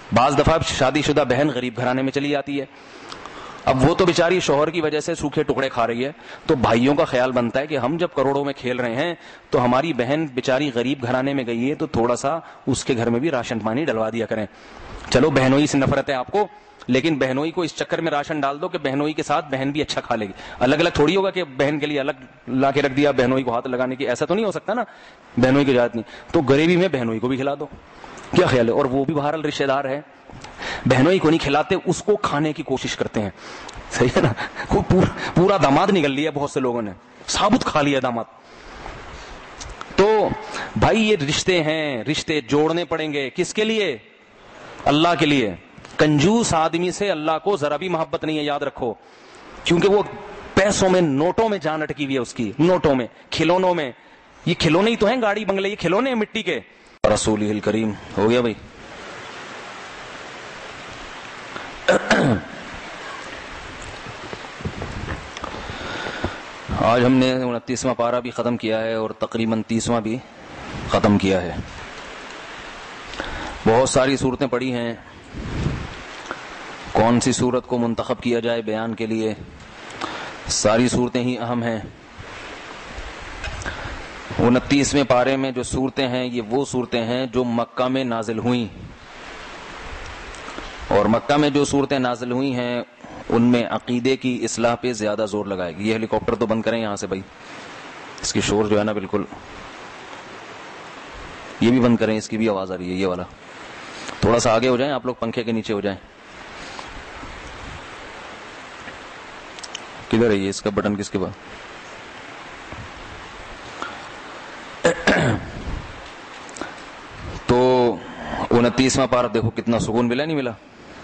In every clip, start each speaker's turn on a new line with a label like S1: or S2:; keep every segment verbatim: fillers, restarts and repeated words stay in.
S1: بعض دفعہ شادی شدہ بہن غریب گھرانے میں چلی جاتی ہے، اب وہ تو بیچاری شوہر کی وجہ سے سوکھے ٹکڑے کھا رہی ہے، تو بھائیوں کا خیال بنتا ہے کہ ہم جب کروڑوں میں کھیل رہے ہیں تو ہماری بہن بیچاری غریب گھرانے میں گئی ہے تو تھوڑا سا اس کے گھر میں بھی راشن پانی ڈلوا دیا کریں. چلو بہنوئی سے نفرت ہے آپ کو، لیکن بہنوئی کو اس چکر میں راشن ڈال دو کہ بہنوئی کے ساتھ بہن بھی اچھا کھا لے گی. الگ الگ تھوڑی ہوگا کہ بہن کے لیے الگ لا کے رکھ دیا بہنوئی کو ہاتھ لگانے کی، ایسا تو نہیں ہو سکتا نا، بہنوئی کی اجازت نہیں، تو غریبی میں بہنوئی کو بھی کھلا دو. کیا خیال ہے؟ اور وہ بھی بہرحال رشتہ دار ہے، بہنوئی کو نہیں کھلاتے، اس کو کھانے کی کوشش کرتے ہیں. صحیح ہے نا؟ وہ پورا داماد نکل لیا بہت سے لوگوں نے، ثابت کھا لیا داماد. تو بھائی یہ رشتے ہیں، رشتے جوڑنے پڑیں گے. کس کے لیے؟ اللہ کے لیے. کنجوس آدمی سے اللہ کو ذرا بھی محبت نہیں ہے، یاد رکھو، کیونکہ وہ پیسوں میں، نوٹوں میں جان اٹکی ہوئی ہے اس کی، نوٹوں میں، کھلونوں میں. یہ کھلونے ہی تو ہیں، گاڑی بنگلے، یہ کھلونے ہیں مٹی کے. رسولہ الکریم. ہو گیا بھائی؟ آج ہم نے انتیسواں پارہ بھی ختم کیا ہے اور تقریباً تیسواں بھی ختم کیا ہے. بہت ساری صورتیں پڑھی ہیں، کون سی صورت کو منتخب کیا جائے بیان کے لیے؟ ساری صورتیں ہی اہم ہیں. انتیسویں پارے میں جو صورتیں ہیں یہ وہ صورتیں ہیں جو مکہ میں نازل ہوئیں، اور مکہ میں جو صورتیں نازل ہوئی ہیں ان میں عقیدے کی اصلاح پہ زیادہ زور لگائے گی. یہ ہیلی کاپٹر تو بند کریں یہاں سے بھائی، اس کی شور جو ہے نا بالکل، یہ بھی بند کریں، اس کی بھی آواز آ رہی ہے. یہ والا تھوڑا سا آگے ہو جائیں آپ لوگ، پنکھے کے نیچے ہو جائیں. کدھر ہے یہ؟ اس کا بٹن کس کے پاس؟ تو انتیسواں پارہ دیکھو کتنا سکون ملا نہیں ملا.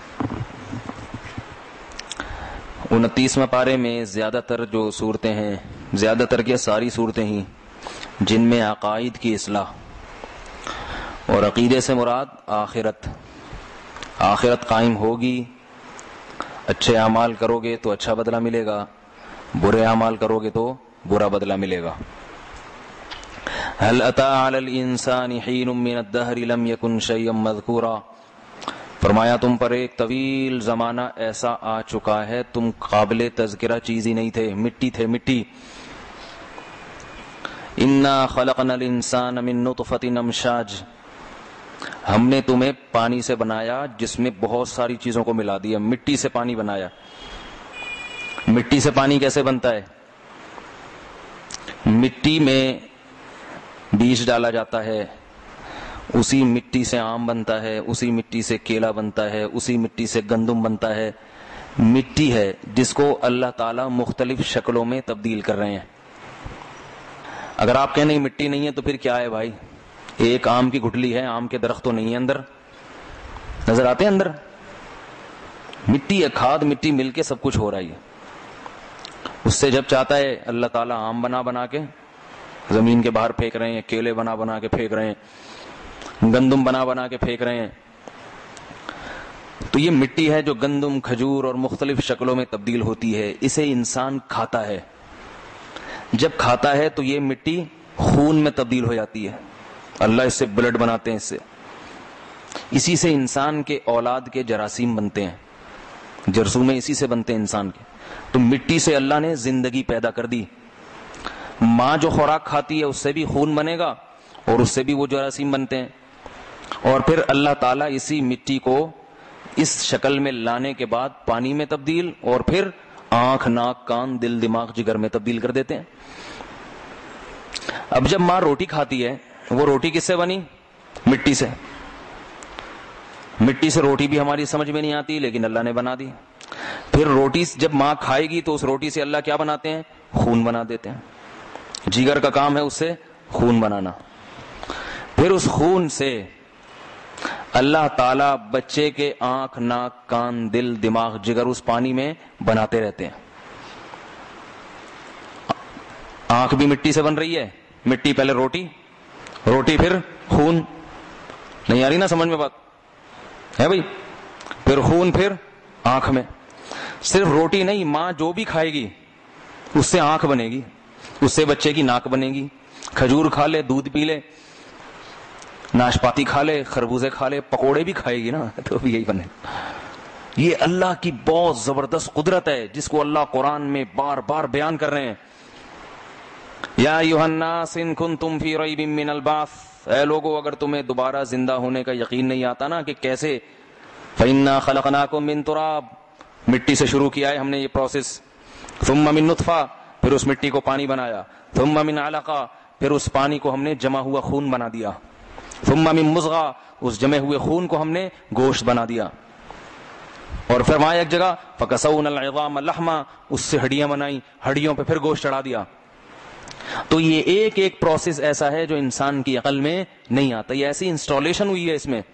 S1: انتیسواں پارے میں زیادہ تر جو صورتیں ہیں، زیادہ تر کیا ساری صورتیں ہی جن میں عقائد کی اصلاح، اور عقیدے سے مراد آخرت. آخرت قائم ہوگی، اچھے اعمال کرو گے تو اچھا بدلہ ملے گا، برے اعمال کرو گے تو برا بدلہ ملے گا. هل اتى على الانسان حين من الدهر لم يكن شيئا مذكورا. فرمایا تم پر ایک طویل زمانہ ایسا آ چکا ہے تم قابل تذکرہ چیز ہی نہیں تھے، مٹی تھے، مٹی. انا خلقنا الانسان من نطفة امشاج. ہم نے تمہیں پانی سے بنایا جس میں بہت ساری چیزوں کو ملا دیا. مٹی سے پانی بنایا. مٹی سے پانی کیسے بنتا ہے؟ مٹی میں بیج ڈالا جاتا ہے، اسی مٹی سے آم بنتا ہے، اسی مٹی سے کیلا بنتا ہے، اسی مٹی سے گندم بنتا ہے. مٹی ہے جس کو اللہ تعالیٰ مختلف شکلوں میں تبدیل کر رہے ہیں. اگر آپ کہیں نہیں مٹی نہیں ہے تو پھر کیا ہے بھائی؟ ایک آم کی گٹلی ہے، آم کے درخت تو نہیں ہے، اندر نظر آتے ہیں، اندر مٹی ہے، کھاد مٹی مل کے سب کچھ ہو رہا ہے. اس سے جب چاہتا ہے اللہ تعالیٰ آم بنا بنا کے زمین کے باہر پھینک رہے ہیں، کیلے بنا بنا کے پھینک رہے ہیں، گندم بنا بنا کے پھینک رہے ہیں. تو یہ مٹی ہے جو گندم، کھجور اور مختلف شکلوں میں تبدیل ہوتی ہے. اسے انسان کھاتا ہے. جب کھاتا ہے تو یہ مٹی خون میں تبدیل ہو جاتی ہے. اللہ اس سے بلڈ بناتے ہیں. اس سے اسی سے انسان کے اولاد کے جراثیم بنتے ہیں، جرثومے اسی سے بنتے ہیں انسان کے. تو مٹی سے اللہ نے زندگی پیدا کر دی. ماں جو خوراک کھاتی ہے اس سے بھی خون بنے گا اور اس سے بھی وہ جراثیم بنتے ہیں. اور پھر اللہ تعالیٰ اسی مٹی کو اس شکل میں لانے کے بعد پانی میں تبدیل، اور پھر آنکھ، ناک، کان، دل، دماغ، جگر میں تبدیل کر دیتے ہیں. اب جب ماں روٹی کھاتی ہے، وہ روٹی کس سے بنی؟ مٹی سے. مٹی سے روٹی بھی ہماری سمجھ میں نہیں آتی لیکن اللہ نے بنا دی. پھر روٹی جب ماں کھائے گی تو اس روٹی سے اللہ کیا بناتے ہیں؟ خون بنا دیتے ہیں. جگر کا کام ہے اس سے خون بنانا. پھر اس خون سے اللہ تعالیٰ بچے کے آنکھ، ناک، کان، دل، دماغ، جگر اس پانی میں بناتے رہتے ہیں. آنکھ بھی مٹی سے بن رہی ہے. مٹی پہلے روٹی، روٹی پھر خون. نہیں آ رہی نا سمجھ میں بات ہے بھائی؟ پھر خون، پھر آنکھ میں. صرف روٹی نہیں، ماں جو بھی کھائے گی اس سے آنکھ بنے گی، اس سے بچے کی ناک بنے گی. کھجور کھا لے، دودھ پی لے، ناشپاتی کھا لے, خربوزے کھا لے, پکوڑے بھی کھائے گی نا تو بھی یہی بنے. یہ اللہ کی بہت زبردست قدرت ہے جس کو اللہ قرآن میں بار بار بیان کر رہے ہیں. یا ایھا الناس ان کنتم فی ریب من البعث, اے لوگو اگر تمہیں دوبارہ زندہ ہونے کا یقین نہیں آتا نا کہ کیسے, فإنا خلقناکم من تراب, مٹی سے شروع کیا ہے ہم نے یہ پروسیس, ثم من نطفہ, پھر اس مٹی کو پانی بنایا, ثم من علقہ, پھر اس پانی کو ہم نے جمع ہوا خون بنا دیا, ثم من مضغہ, اس جمے ہوئے خون کو ہم نے گوشت بنا دیا, اور فرمایا ایک جگہ فکسونا العظام لحما, اس سے ہڈیاں بنائیں, ہڈیوں پہ پھر گوشت چڑھا دیا. تو یہ ایک ایک پروسیس ایسا ہے جو انسان کی عقل میں نہیں آتا, یہ ایسی انسٹالیشن ہوئی ہے اس میں.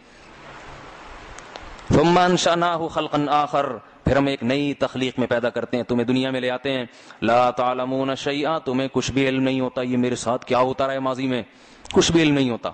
S1: ثم انشأناه خلقا آخر, پھر ہم ایک نئی تخلیق میں پیدا کرتے ہیں, تمہیں دنیا میں لے آتے ہیں. لا تعلمون شیئا, تمہیں کچھ بھی علم نہیں ہوتا یہ میرے ساتھ کیا ہوتا رہا ہے ماضی میں, کچھ بھی علم نہیں ہوتا.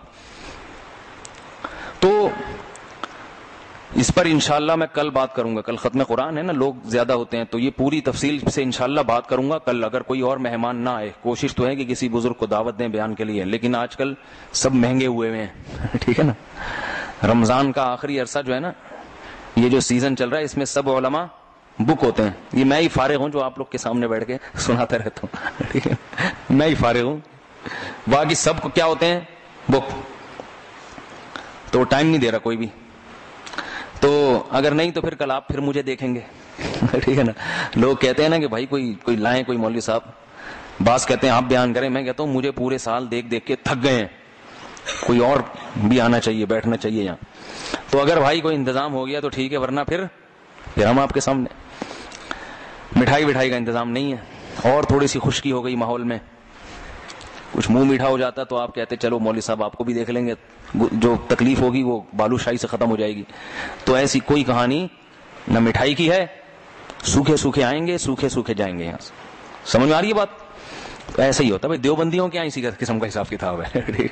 S1: تو اس پر انشاءاللہ میں کل بات کروں گا, کل ختم قرآن ہے نا, لوگ زیادہ ہوتے ہیں تو یہ پوری تفصیل سے انشاءاللہ بات کروں گا کل, اگر کوئی اور مہمان نہ آئے. کوشش تو ہے کہ کسی بزرگ کو دعوت دیں بیان کے لیے, لیکن آج کل سب مہنگے ہوئے ہوئے ہیں ٹھیک ہے نا. رمضان کا آخری عرصہ جو ہے نا, یہ جو سیزن چل رہا ہے اس میں سب علماء بک ہوتے ہیں. یہ میں ہی فارغ ہوں جو آپ لوگ کے سامنے بیٹھ کے سناتا رہتا ہوں ٹھیک ہے, میں ہی فارغ ہوں, باقی سب کو کیا ہوتے ہیں بک, تو ٹائم نہیں دے رہا کوئی بھی. تو اگر نہیں تو پھر کل آپ پھر مجھے دیکھیں گے ٹھیک ہے نا. لوگ کہتے ہیں نا کہ بھائی کوئی کوئی لائیں کوئی مولوی صاحب, بعض کہتے ہیں آپ بیان کریں, میں کہتا ہوں مجھے پورے سال دیکھ دیکھ کے تھک گئے ہیں, کوئی اور بھی آنا چاہیے, بیٹھنا چاہیے یہاں. تو اگر بھائی کوئی انتظام ہو گیا تو ٹھیک ہے, ورنہ پھر پھر ہم آپ کے سامنے. مٹھائی وٹھائی کا انتظام نہیں ہے, اور تھوڑی سی خشکی ہو گئی ماحول میں, کچھ منہ میٹھا ہو جاتا تو آپ کہتے چلو مولوی صاحب آپ کو بھی دیکھ لیں گے, جو تکلیف ہوگی وہ بالو شاہی سے ختم ہو جائے گی. تو ایسی کوئی کہانی نہ مٹھائی کی ہے, سوکھے سوکھے آئیں گے سوکھے سوکھے جائیں گے یہاں سے. سمجھ میں آ رہی ہے بات؟ تو ایسا ہی ہوتا ہے بھائی, دیوبندیوں کے یہاں اسی قسم کا حساب کتاب ہے.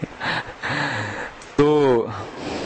S1: تو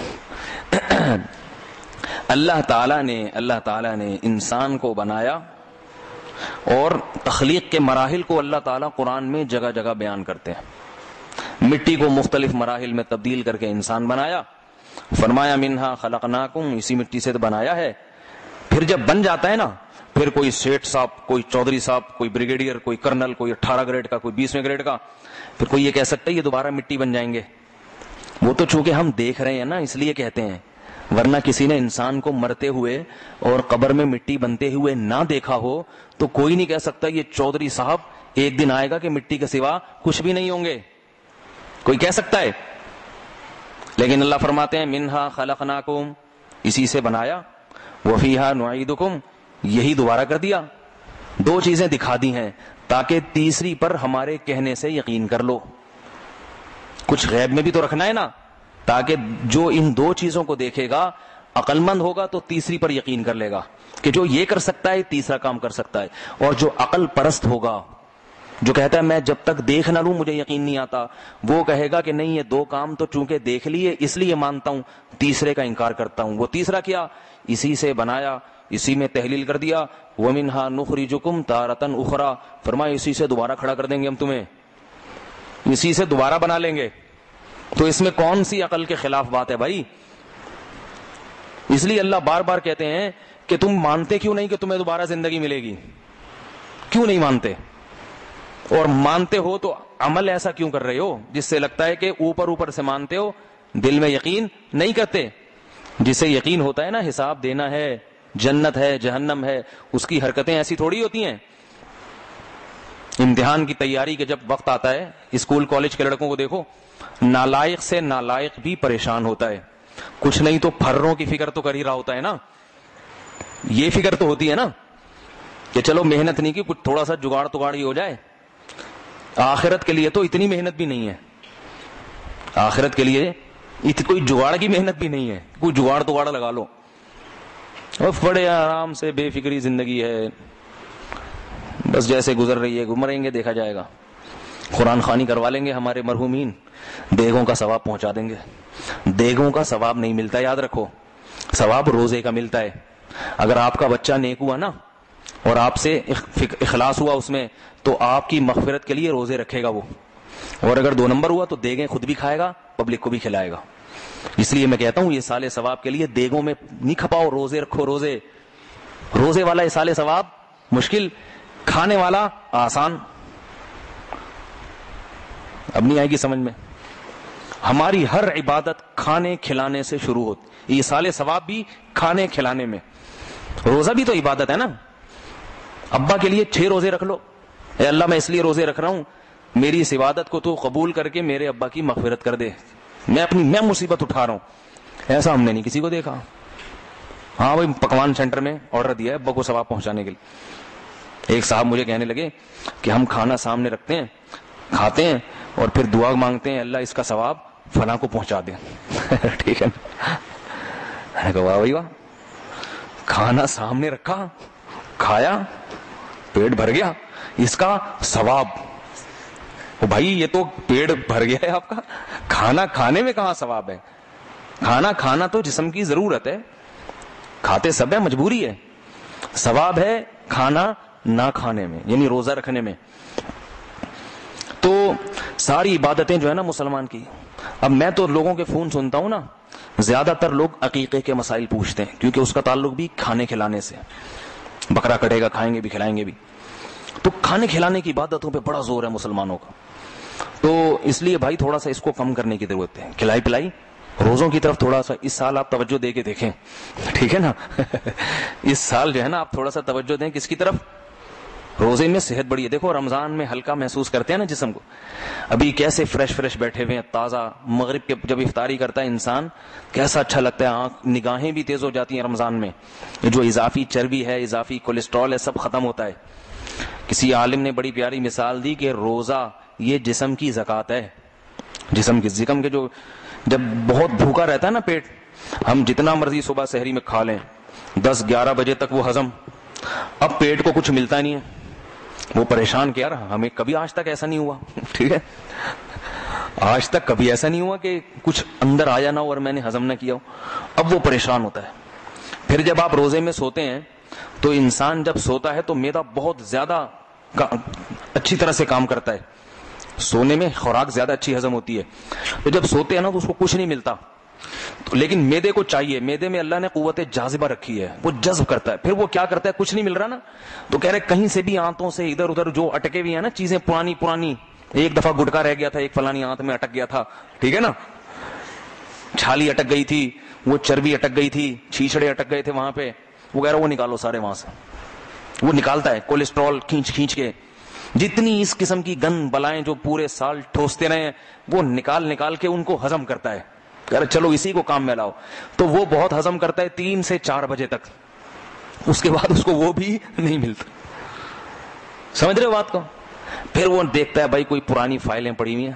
S1: اللہ تعالیٰ نے اللہ تعالیٰ نے انسان کو بنایا, اور تخلیق کے مراحل کو اللہ تعالیٰ قرآن میں جگہ جگہ بیان کرتے ہیں. مٹی کو مختلف مراحل میں تبدیل کر کے انسان بنایا, فرمایا منہا خلقناکم, اسی مٹی سے بنایا ہے. پھر جب بن جاتا ہے نا, پھر کوئی سیٹ صاحب, کوئی چودھری صاحب, کوئی بریگیڈیئر, کوئی کرنل, کوئی اٹھارہ گریڈ کا, کوئی بیسویں گریڈ کا, پھر کوئی یہ کہہ سکتا ہے یہ دوبارہ مٹی بن جائیں گے. وہ تو چونکہ ہم دیکھ رہے ہیں نا اس لیے کہتے ہیں, ورنہ کسی نے انسان کو مرتے ہوئے اور قبر میں مٹی بنتے ہوئے نہ دیکھا ہو تو کوئی نہیں کہہ سکتا یہ چودھری صاحب ایک دن آئے گا کہ مٹی کے سوا کچھ بھی نہیں ہوں گے. کوئی کہہ سکتا ہے؟ لیکن اللہ فرماتے ہیں منہا خلقناکم, اسی سے بنایا, وفیہا نعیدکم, یہی دوبارہ کر دیا. دو چیزیں دکھا دی ہیں تاکہ تیسری پر ہمارے کہنے سے یقین کر لو. کچھ غیب میں بھی تو رکھنا ہے نا, تاکہ جو ان دو چیزوں کو دیکھے گا عقل مند ہوگا تو تیسری پر یقین کر لے گا کہ جو یہ کر سکتا ہے تیسرا کام کر سکتا ہے. اور جو عقل پرست ہوگا, جو کہتا ہے میں جب تک دیکھ نہ لوں مجھے یقین نہیں آتا, وہ کہے گا کہ نہیں یہ دو کام تو چونکہ دیکھ لیے اس لیے مانتا ہوں, تیسرے کا انکار کرتا ہوں. وہ تیسرا کیا, اسی سے بنایا, اسی میں تحلیل کر دیا. وَمِنْهَا نُخْرِجُكُمْ تَارَةً أُخْرَى, فرمایا اسی سے دوبارہ کھڑا کر دیں گے ہم تمہیں, اسی سے دوبارہ بنا لیں گے. تو اس میں کون سی عقل کے خلاف بات ہے بھائی؟ اس لیے اللہ بار بار کہتے ہیں کہ تم مانتے کیوں نہیں کہ تمہیں دوبارہ زندگی ملے گی, کیوں نہیں مانتے؟ اور مانتے ہو تو عمل ایسا کیوں کر رہے ہو جس سے لگتا ہے کہ اوپر اوپر سے مانتے ہو, دل میں یقین نہیں کرتے. جسے یقین ہوتا ہے نا حساب دینا ہے, جنت ہے, جہنم ہے, اس کی حرکتیں ایسی تھوڑی ہوتی ہیں. امتحان کی تیاری کے جب وقت آتا ہے, اسکول کالج کے لڑکوں کو دیکھو, نالائق سے نالائق بھی پریشان ہوتا ہے. کچھ نہیں تو پھروں کی فکر تو کر ہی رہا ہوتا ہے نا, یہ فکر تو ہوتی ہے نا کہ چلو محنت نہیں کی, کچھ تھوڑا سا جگاڑ تگاڑ ہی ہو جائے. آخرت کے لیے تو اتنی محنت بھی نہیں ہے, آخرت کے لیے کوئی جگاڑ کی محنت بھی نہیں ہے, کوئی جگاڑ تگاڑ لگا لو اور بڑے آرام سے بے فکری زندگی ہے, بس جیسے گزر رہی ہے گزریں گے, دیکھا جائے گا. قرآن خوانی کروا لیں گے ہمارے مرحومین, دیگوں کا ثواب پہنچا دیں گے. دیگوں کا ثواب نہیں ملتا, یاد رکھو, ثواب روزے کا ملتا ہے. اگر آپ کا بچہ نیک ہوا نا اور آپ سے اخلاص ہوا اس میں, تو آپ کی مغفرت کے لیے روزے رکھے گا وہ. اور اگر دو نمبر ہوا تو دیگیں خود بھی کھائے گا, پبلک کو بھی کھلائے گا. اس لیے میں کہتا ہوں یہ سال ثواب کے لیے دیگوں میں نہیں کھپاؤ، روزے رکھو، روزے روزے والا یہ سال ثواب مشکل، کھانے والا آسان. اب نہیں آئے گی سمجھ میں. ہماری ہر عبادت کھانے کھلانے سے شروع ہوتی، یہ سال ثواب بھی کھانے کھلانے میں. روزہ بھی تو عبادت ہے نا. ابا کے لیے چھ روزے رکھ لو، اے اللہ میں اس لیے روزے رکھ رہا ہوں میری اس عبادت کو تو قبول کر کے میرے ابا کی مغفرت کر دے، میں اپنی میں مصیبت اٹھا رہا ہوں. ایسا ہم نے نہیں کسی کو دیکھا. ہاں بھائی پکوان سینٹر میں آرڈر دیا ہے ابا کو ثواب پہنچانے کے لیے. ایک صاحب مجھے کہنے لگے کہ ہم کھانا سامنے رکھتے ہیں، کھاتے ہیں اور پھر دعا مانگتے ہیں اللہ اس کا ثواب فلاں کو پہنچا دیں. ٹھیک ہے نا. واہ بھائی واہ، کھانا سامنے رکھا، کھایا، پیٹ بھر گیا، اس کا ثواب. او بھائی یہ تو پیٹ بھر گیا ہے آپ کا، کھانا کھانے میں کہاں ثواب ہے؟ کھانا کھانا تو جسم کی ضرورت ہے، کھاتے سب ہے، مجبوری ہے. ثواب ہے کھانا نہ کھانے میں، یعنی روزہ رکھنے میں. تو ساری عبادتیں جو ہے نا مسلمان کی. اب میں تو لوگوں کے فون سنتا ہوں نا، زیادہ تر لوگ عقیقے کے مسائل پوچھتے ہیں کیونکہ اس کا تعلق بھی کھانے کھلانے سے. بکرا کٹے گا، کھائیں گے بھی کھلائیں گے بھی. تو کھانے کھلانے کی عبادتوں پہ بڑا زور ہے مسلمانوں کا. تو اس لیے بھائی تھوڑا سا اس کو کم کرنے کی ضرورت ہے. کھلائی پلائی روزوں کی طرف تھوڑا سا اس سال آپ توجہ دے کے دیکھیں. ٹھیک ہے نا. اس سال جو ہے نا آپ تھوڑا سا توجہ دیں کس کی طرف؟ روزے میں صحت بڑی ہے. دیکھو رمضان میں ہلکا محسوس کرتے ہیں نا جسم کو، ابھی کیسے فریش فریش بیٹھے ہوئے ہیں، تازہ. مغرب کے جب افطاری کرتا ہے انسان کیسا اچھا لگتا ہے، آنکھ نگاہیں بھی تیز ہو جاتی ہیں رمضان میں. یہ جو اضافی چربی ہے، اضافی کولیسٹرول ہے، سب ختم ہوتا ہے. کسی عالم نے بڑی پیاری مثال دی کہ روزہ یہ جسم کی زکات ہے. جسم کی جسم کے جو جب بہت بھوکا رہتا ہے نا پیٹ، ہم جتنا مرضی صبح سحری میں کھا لیں، دس گیارہ بجے تک وہ ہضم، اب پیٹ کو کچھ ملتا نہیں ہے، وہ پریشان. کیا رہا ہمیں کبھی آج تک ایسا نہیں ہوا. ٹھیک ہے، آج تک کبھی ایسا نہیں ہوا کہ کچھ اندر آیا نہ ہو اور میں نے ہضم نہ کیا ہو. اب وہ پریشان ہوتا ہے. پھر جب آپ روزے میں سوتے ہیں تو انسان جب سوتا ہے تو معدہ بہت زیادہ اچھی طرح سے کام کرتا ہے. سونے میں خوراک زیادہ اچھی ہضم ہوتی ہے. تو جب سوتے ہیں نا تو اس کو کچھ نہیں ملتا، لیکن میدے کو چاہیے. میدے میں اللہ نے قوت جاذبہ رکھی ہے، وہ جذب کرتا ہے. پھر وہ کیا کرتا ہے، کچھ نہیں مل رہا نا تو کہہ رہے کہیں سے بھی آنتوں سے ادھر ادھر جو اٹکے ہوئے ہیں نا چیزیں پرانی پرانی، ایک دفعہ گٹکا رہ گیا تھا، ایک فلانی آنت میں اٹک گیا تھا، ٹھیک ہے نا، چھالی اٹک گئی تھی، وہ چربی اٹک گئی تھی، چھیچڑے اٹک گئے تھے وہاں پہ، وہ کہہ رہا وہ نکالو سارے وہاں سے. وہ نکالتا ہے کولیسٹرول کھینچ کھینچ کے. جتنی اس قسم کی گند بلائیں جو پورے سال ٹھوستے رہے ہیں وہ نکال نکال کے ان کو ہضم کرتا ہے. کہ چلو اسی کو کام میں لاؤ. تو وہ بہت ہضم کرتا ہے تین سے چار بجے تک، اس کے بعد اس کو وہ بھی نہیں ملتا. سمجھ رہے ہو بات کو؟ پھر وہ دیکھتا ہے بھائی کوئی پرانی فائلیں پڑی ہوئی ہیں،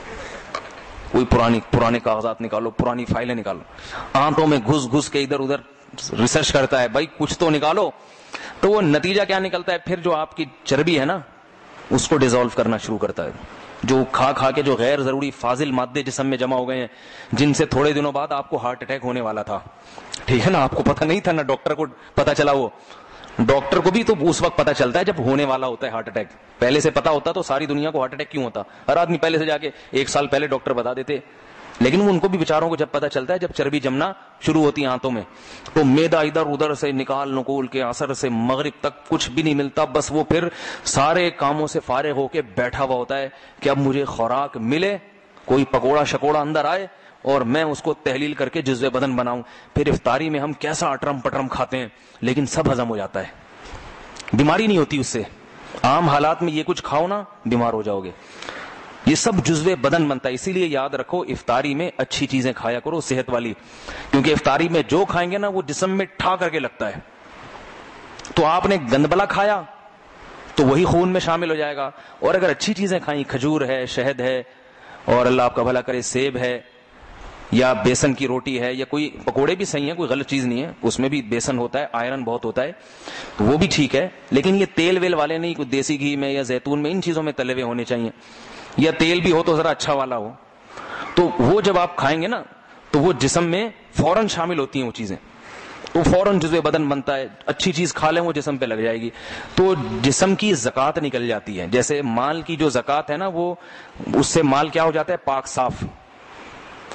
S1: کوئی پرانی پرانے کاغذات نکالو، پرانی فائلیں نکالو. آنتوں میں گھس گھس کے ادھر ادھر ریسرچ کرتا ہے بھائی کچھ تو نکالو. تو وہ نتیجہ کیا نکلتا ہے، پھر جو آپ کی چربی ہے نا اس کو ڈیزالو کرنا شروع کرتا ہے. جو کھا کھا کے جو غیر ضروری فاضل مادے جسم میں جمع ہو گئے ہیں، جن سے تھوڑے دنوں بعد آپ کو ہارٹ اٹیک ہونے والا تھا. ٹھیک ہے نا، آپ کو پتہ نہیں تھا نا، ڈاکٹر کو پتا چلا. وہ ڈاکٹر کو بھی تو اس وقت پتا چلتا ہے جب ہونے والا ہوتا ہے ہارٹ اٹیک. پہلے سے پتا ہوتا تو ساری دنیا کو ہارٹ اٹیک کیوں ہوتا؟ ہر آدمی پہلے سے جا کے ایک سال پہلے ڈاکٹر بتا دیتے. لیکن ان کو بھی بیچاروں کو جب پتا چلتا ہے جب چربی جمنا شروع ہوتی ہے آنتوں میں، تو میدا ادھر ادھر سے نکال نکول کے اثر سے مغرب تک کچھ بھی نہیں ملتا. بس وہ پھر سارے کاموں سے فارغ ہو کے بیٹھا ہوا ہوتا ہے کہ اب مجھے خوراک ملے، کوئی پکوڑا شکوڑا اندر آئے اور میں اس کو تحلیل کر کے جزو بدن بناؤں. پھر افطاری میں ہم کیسا اٹرم پٹرم کھاتے ہیں، لیکن سب ہضم ہو جاتا ہے، بیماری نہیں ہوتی اس سے. عام حالات میں یہ کچھ کھاؤ نا بیمار ہو جاؤ گے. یہ سب جزو بدن بنتا ہے. اسی لیے یاد رکھو افطاری میں اچھی چیزیں کھایا کرو، صحت والی، کیونکہ افطاری میں جو کھائیں گے نا وہ جسم میں ٹھا کر کے لگتا ہے. تو آپ نے گندبلا کھایا تو وہی خون میں شامل ہو جائے گا. اور اگر اچھی چیزیں کھائیں، کھجور ہے، شہد ہے، اور اللہ آپ کا بھلا کرے سیب ہے، یا بیسن کی روٹی ہے، یا کوئی پکوڑے بھی صحیح ہیں، کوئی غلط چیز نہیں ہے، اس میں بھی بیسن ہوتا ہے، آئرن بہت ہوتا ہے، تو وہ بھی ٹھیک ہے. لیکن یہ تیل ویل والے نہیں، کوئی دیسی گھی میں یا زیتون میں ان چیزوں میں تلے ہوئے ہونے چاہیے، یا تیل بھی ہو تو ذرا اچھا والا ہو. تو وہ جب آپ کھائیں گے نا تو وہ جسم میں فوراً شامل ہوتی ہیں وہ چیزیں، تو فوراً جزو بدن بنتا ہے. اچھی چیز کھا لیں وہ جسم پہ لگ جائے گی تو جسم کی زکات نکل جاتی ہے. جیسے مال کی جو زکات ہے نا، وہ اس سے مال کیا ہو جاتا ہے، پاک صاف.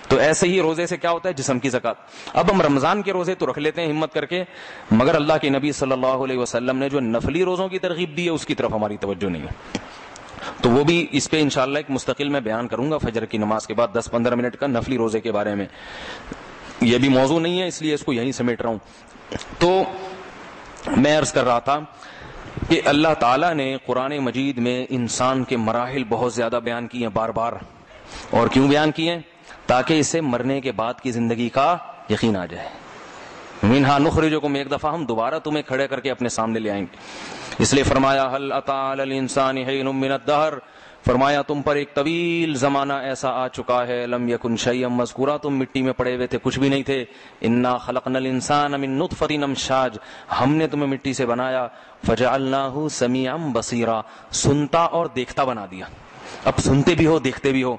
S1: تو ایسے ہی روزے سے کیا ہوتا ہے؟ جسم کی زکات. اب ہم رمضان کے روزے تو رکھ لیتے ہیں ہمت کر کے، مگر اللہ کے نبی صلی اللہ علیہ وسلم نے جو نفلی روزوں کی ترغیب دی ہے اس کی طرف ہماری توجہ نہیں ہے. تو وہ بھی اس پہ انشاءاللہ ایک مستقل میں بیان کروں گا فجر کی نماز کے بعد دس پندرہ منٹ کا نفلی روزے کے بارے میں. یہ بھی موضوع نہیں ہے اس لیے اس کو یہیں سمیٹ رہا ہوں. تو میں عرض کر رہا تھا کہ اللہ تعالیٰ نے قرآن مجید میں انسان کے مراحل بہت زیادہ بیان کیے ہیں بار بار. اور کیوں بیان کیے ہیں؟ تاکہ اسے مرنے کے بعد کی زندگی کا یقین آ جائے. منہا نخرجکم، ایک دفعہ ہم دوبارہ تمہیں کھڑے کر کے اپنے سامنے لے آئیں گے. اس لیے فرمایا هل اتى على الانسان حين من الدهر، فرمایا تم پر ایک طویل زمانہ ایسا آ چکا ہے لم یکن شیئا مذکورا، تم مٹی میں پڑے ہوئے تھے، کچھ بھی نہیں تھے. انا خلقنا الانسان من نطفة امشاج، ہم نے تمہیں مٹی سے بنایا. فجعلناه سمیعا بصیرا، سنتا اور دیکھتا بنا دیا. اب سنتے بھی ہو دیکھتے بھی ہو.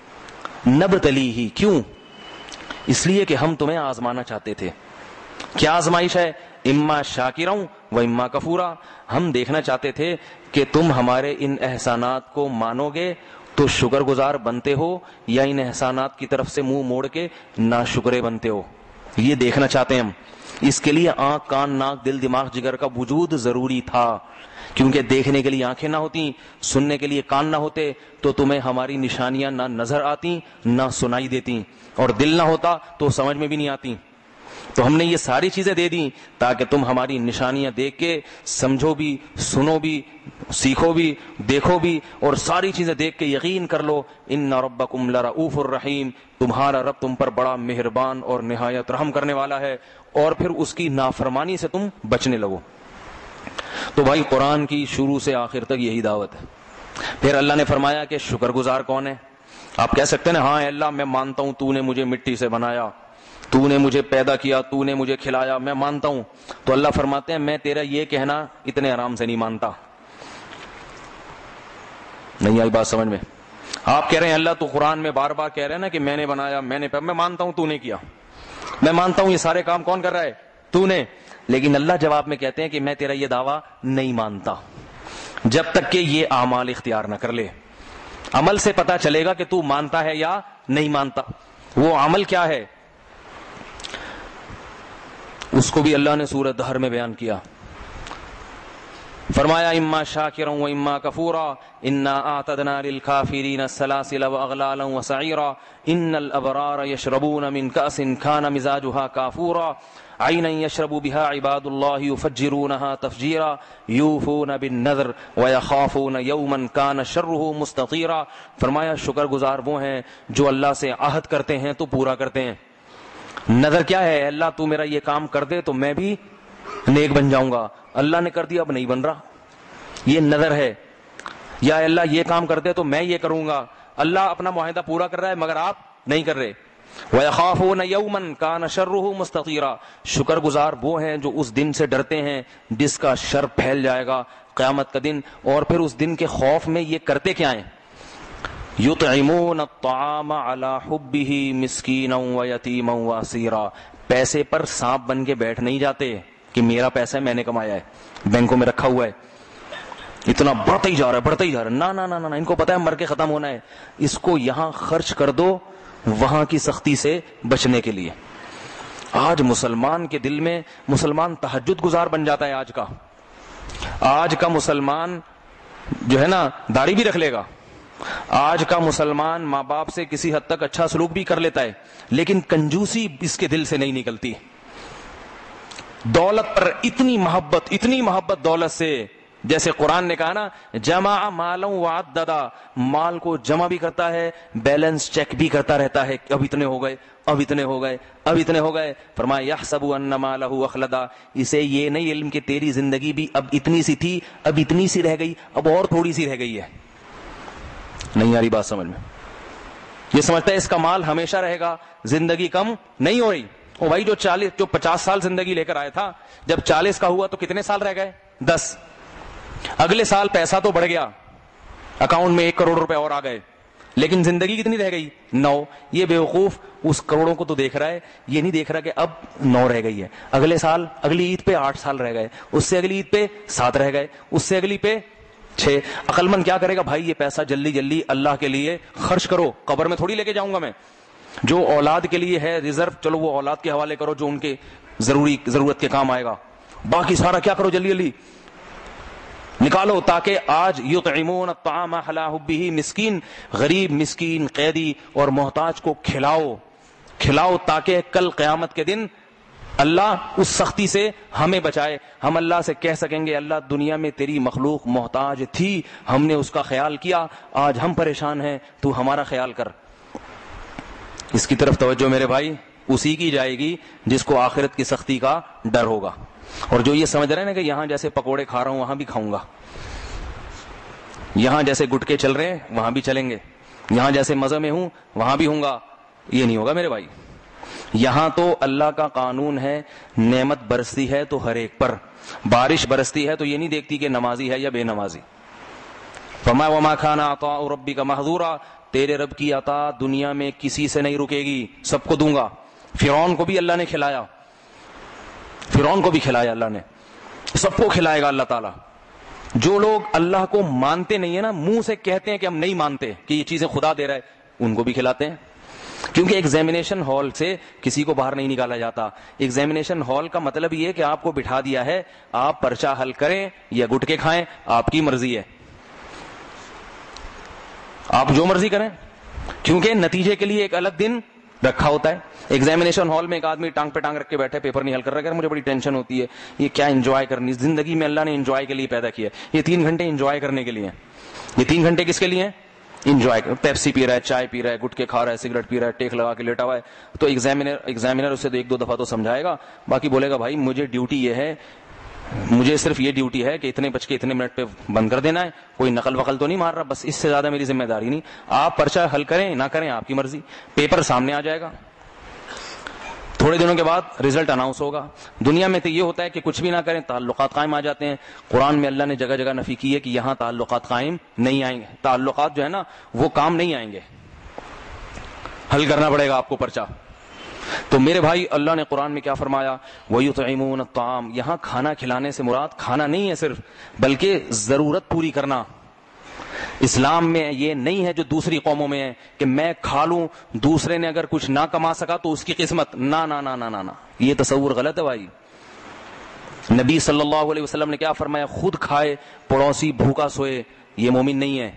S1: نبتلیہ، کیوں؟ اس لیے کہ ہم تمہیں آزمانا چاہتے تھے. کیا آزمائش ہے؟ اما شاکرا و اما کفورا، ہم دیکھنا چاہتے تھے کہ تم ہمارے ان احسانات کو مانو گے تو شکر گزار بنتے ہو یا ان احسانات کی طرف سے منہ موڑ کے ناشکرے بنتے ہو. یہ دیکھنا چاہتے ہیں ہم. اس کے لیے آنکھ کان ناک دل دماغ جگر کا وجود ضروری تھا، کیونکہ دیکھنے کے لیے آنکھیں نہ ہوتی، سننے کے لیے کان نہ ہوتے تو تمہیں ہماری نشانیاں نہ نظر آتی نہ سنائی دیتی، اور دل نہ ہوتا تو سمجھ میں بھی نہیں آتی. تو ہم نے یہ ساری چیزیں دے دی تاکہ تم ہماری نشانیاں دیکھ کے سمجھو بھی، سنو بھی، سیکھو بھی، دیکھو بھی، اور ساری چیزیں دیکھ کے یقین کر لو. ان ربکم لرؤوف الرحیم، تمہارا رب تم پر بڑا مہربان اور نہایت رحم کرنے والا ہے. اور پھر اس کی نافرمانی سے تم بچنے لگو. تو بھائی قرآن کی شروع سے آخر تک یہی دعوت ہے. پھر اللہ نے فرمایا کہ شکر گزار کون ہے؟ آپ کہہ سکتے ہیں نا، ہاں اللہ میں مانتا ہوں تو نے مجھے مٹی سے بنایا، تو نے مجھے پیدا کیا، تو نے مجھے کھلایا، میں مانتا ہوں. تو اللہ فرماتے ہیں میں تیرا یہ کہنا اتنے آرام سے نہیں مانتا. نہیں آئی بات سمجھ میں؟ آپ کہہ رہے ہیں اللہ تو قرآن میں بار بار کہہ رہے ہیں نا کہ میں نے بنایا، میں نے، میں مانتا ہوں تو نے کیا، میں مانتا ہوں یہ سارے کام کون کر رہا ہے؟ تو نے. لیکن اللہ جواب میں کہتے ہیں کہ میں تیرا یہ دعویٰ نہیں مانتا جب تک کہ یہ اعمال اختیار نہ کر لے. عمل سے پتا چلے گا کہ تو مانتا ہے یا نہیں مانتا. وہ عمل کیا ہے اس کو بھی اللہ نے سورۃ دہر میں بیان کیا. فرمایا اما شاکرا و اما کفورا انا اعتدنا للکافرین السلاسل واغلالا وسعیرا ان الابرار یشربون من کأس کان مزاجها کافورا عینا یشرب بها عباد اللہ یفجرونها تفجیرا یوفون بالنذر ویخافون یوما کان شره مستطیرا. فرمایا شکر گزار وہ ہیں جو اللہ سے عہد کرتے ہیں تو پورا کرتے ہیں. نظر کیا ہے؟ اللہ تو میرا یہ کام کر دے تو میں بھی نیک بن جاؤں گا. اللہ نے کر دیا اب نہیں بن رہا، یہ نظر ہے. یا اللہ یہ کام کر دے تو میں یہ کروں گا. اللہ اپنا معاہدہ پورا کر رہا ہے مگر آپ نہیں کر رہے. وَيَخَافُونَ يَوْمًا كَانَ شَرُّهُ مُسْتَطِيرًا. شکر گزار وہ ہیں جو اس دن سے ڈرتے ہیں جس کا شر پھیل جائے گا، قیامت کا دن. اور پھر اس دن کے خوف میں یہ کرتے کیا ہیں؟ یطعمون الطعام علی حبہ مسکینا ویتیما واسیرا. پیسے پر سانپ بن کے بیٹھ نہیں جاتے کہ میرا پیسہ ہے میں نے کمایا ہے بینکوں میں رکھا ہوا ہے اتنا بڑھتا ہی جا رہا ہے بڑھتا ہی جا رہا ہے. نہ نہ نہ نہ، ان کو پتا ہے مر کے ختم ہونا ہے. اس کو یہاں خرچ کر دو وہاں کی سختی سے بچنے کے لیے. آج مسلمان کے دل میں مسلمان تہجد گزار بن جاتا ہے. آج کا آج کا مسلمان جو ہے نا داڑھی بھی رکھ لے گا. آج کا مسلمان ماں باپ سے کسی حد تک اچھا سلوک بھی کر لیتا ہے لیکن کنجوسی اس کے دل سے نہیں نکلتی. دولت پر اتنی محبت اتنی محبت دولت سے، جیسے قرآن نے کہا نا جمع مالا وعددا، مال کو جمع بھی کرتا ہے بیلنس چیک بھی کرتا رہتا ہے، اب اتنے ہو گئے اب اتنے ہو گئے اب اتنے ہو گئے. فرمایا یحسب ان مالہ اخلدا، اسے یہ نہیں علم کہ تیری زندگی بھی اب اتنی سی تھی اب اتنی سی رہ گئی اب اور تھوڑی سی رہ گئی ہے. نہیں آ رہی بات سمجھ میں؟ یہ سمجھتا ہے اس کا مال ہمیشہ رہے گا، زندگی کم نہیں ہو رہی. او بھائی جو چالیس جو پچاس سال زندگی لے کر آیا تھا جب چالیس کا ہوا تو کتنے سال رہ گئے؟ دس. اگلے سال پیسہ تو بڑھ گیا، اکاؤنٹ میں ایک کروڑ روپے اور آ گئے، لیکن زندگی کتنی رہ گئی؟ نو. یہ بیوقوف اس کروڑوں کو تو دیکھ رہا ہے، یہ نہیں دیکھ رہا کہ اب نو رہ گئی ہے. اگلے سال اگلی عید پہ آٹھ سال رہ گئے، اس سے اگلی عید پہ سات رہ گئے، اس سے اگلی پہ چھ. عقل مند کیا کرے گا؟ بھائی یہ پیسہ جلدی جلدی اللہ کے لیے خرچ کرو، قبر میں تھوڑی لے کے جاؤں گا میں. جو اولاد کے لیے ہے ریزرو، چلو وہ اولاد کے حوالے کرو جو ان کے ضروری ضرورت کے کام آئے گا، باقی سارا کیا کرو جلدی جلدی نکالو، تاکہ آج یطعمون الطعام علی حبہ، مسکین، غریب، مسکین، قیدی اور محتاج کو کھلاؤ کھلاؤ تاکہ کل قیامت کے دن اللہ اس سختی سے ہمیں بچائے، ہم اللہ سے کہہ سکیں گے اللہ دنیا میں تیری مخلوق محتاج تھی، ہم نے اس کا خیال کیا، آج ہم پریشان ہیں، تو ہمارا خیال کر۔ اس کی طرف توجہ میرے بھائی اسی کی جائے گی جس کو آخرت کی سختی کا ڈر ہوگا، اور جو یہ سمجھ رہے ہیں نا کہ یہاں جیسے پکوڑے کھا رہا ہوں وہاں بھی کھاؤں گا، یہاں جیسے گٹکے چل رہے ہیں وہاں بھی چلیں گے، یہاں جیسے مزے میں ہوں وہاں بھی ہوں گا، یہ نہیں ہوگا میرے بھائی۔ یہاں تو اللہ کا قانون ہے، نعمت برستی ہے تو ہر ایک پر، بارش برستی ہے تو یہ نہیں دیکھتی کہ نمازی ہے یا بے نمازی۔ فما وما کان عطاء ربک محظورا، تیرے رب کی عطا دنیا میں کسی سے نہیں رکے گی، سب کو دوں گا۔ فرعون کو بھی اللہ نے کھلایا، فرعون کو بھی کھلایا اللہ نے، سب کو کھلائے گا اللہ تعالیٰ۔ جو لوگ اللہ کو مانتے نہیں ہیں نا، منہ سے کہتے ہیں کہ ہم نہیں مانتے کہ یہ چیزیں خدا دے رہا ہے، ان کو بھی کھلاتے ہیں، کیونکہ ایگزامینیشن ہال سے کسی کو باہر نہیں نکالا جاتا۔ ایگزامینیشن ہال کا مطلب یہ ہے کہ آپ کو بٹھا دیا ہے، آپ پرچہ حل کریں یا گٹکے کھائیں، آپ کی مرضی ہے، آپ جو مرضی کریں، کیونکہ نتیجے کے لیے ایک الگ دن رکھا ہوتا ہے۔ ایگزامینیشن ہال میں ایک آدمی ٹانگ پہ ٹانگ رکھ کے بیٹھے، پیپر نہیں حل کر رہا ہے، مجھے بڑی ٹینشن ہوتی ہے، یہ کیا انجوائے کرنی، زندگی میں اللہ نے انجوائے کے لیے پیدا کیا ہے، یہ تین گھنٹے انجوائے کرنے کے لیے ہیں، یہ تین گھنٹے کس کے لیے ہیں؟ انجوائے، پیپسی پی رہا ہے، چائے پی رہا ہے، گٹکے کھا رہا ہے، سگریٹ پی رہا ہے، ٹیک لگا کے لیٹا ہوا ہے، تو ایگزامینر ایگزامینر اسے ایک دو دفعہ تو سمجھائے گا، باقی بولے گا بھائی مجھے ڈیوٹی یہ ہے، مجھے صرف یہ ڈیوٹی ہے کہ اتنے بج کے اتنے منٹ پہ بند کر دینا ہے، کوئی نقل وقل تو نہیں مار رہا، بس اس سے زیادہ میری ذمہ داری نہیں، آپ پرچہ حل کریں نہ کریں آپ کی مرضی، پیپر سامنے آ جائے گا، تھوڑے دنوں کے بعد رزلٹ اناؤنس ہوگا۔ دنیا میں تو یہ ہوتا ہے کہ کچھ بھی نہ کریں تعلقات قائم آ جاتے ہیں، قرآن میں اللہ نے جگہ جگہ نفی کی ہے کہ یہاں تعلقات قائم نہیں آئیں گے، تعلقات جو ہے نا وہ کام نہیں آئیں گے، حل کرنا پڑے گا آپ کو پرچہ۔ تو میرے بھائی اللہ نے قرآن میں کیا فرمایا؟ وَيُطْعِمُونَ الطَّعَامَ، یہاں کھانا کھلانے سے مراد کھانا نہیں ہے صرف، بلکہ ضرورت پوری کرنا۔ اسلام میں یہ نہیں ہے جو دوسری قوموں میں ہے کہ میں کھا لوں، دوسرے نے اگر کچھ نہ کما سکا تو اس کی قسمت، نہ نہ نہ نہ نہ، یہ تصور غلط ہے بھائی۔ نبی صلی اللہ علیہ وسلم نے کیا فرمایا؟ خود کھائے پڑوسی بھوکا سوئے، یہ مومن نہیں ہے۔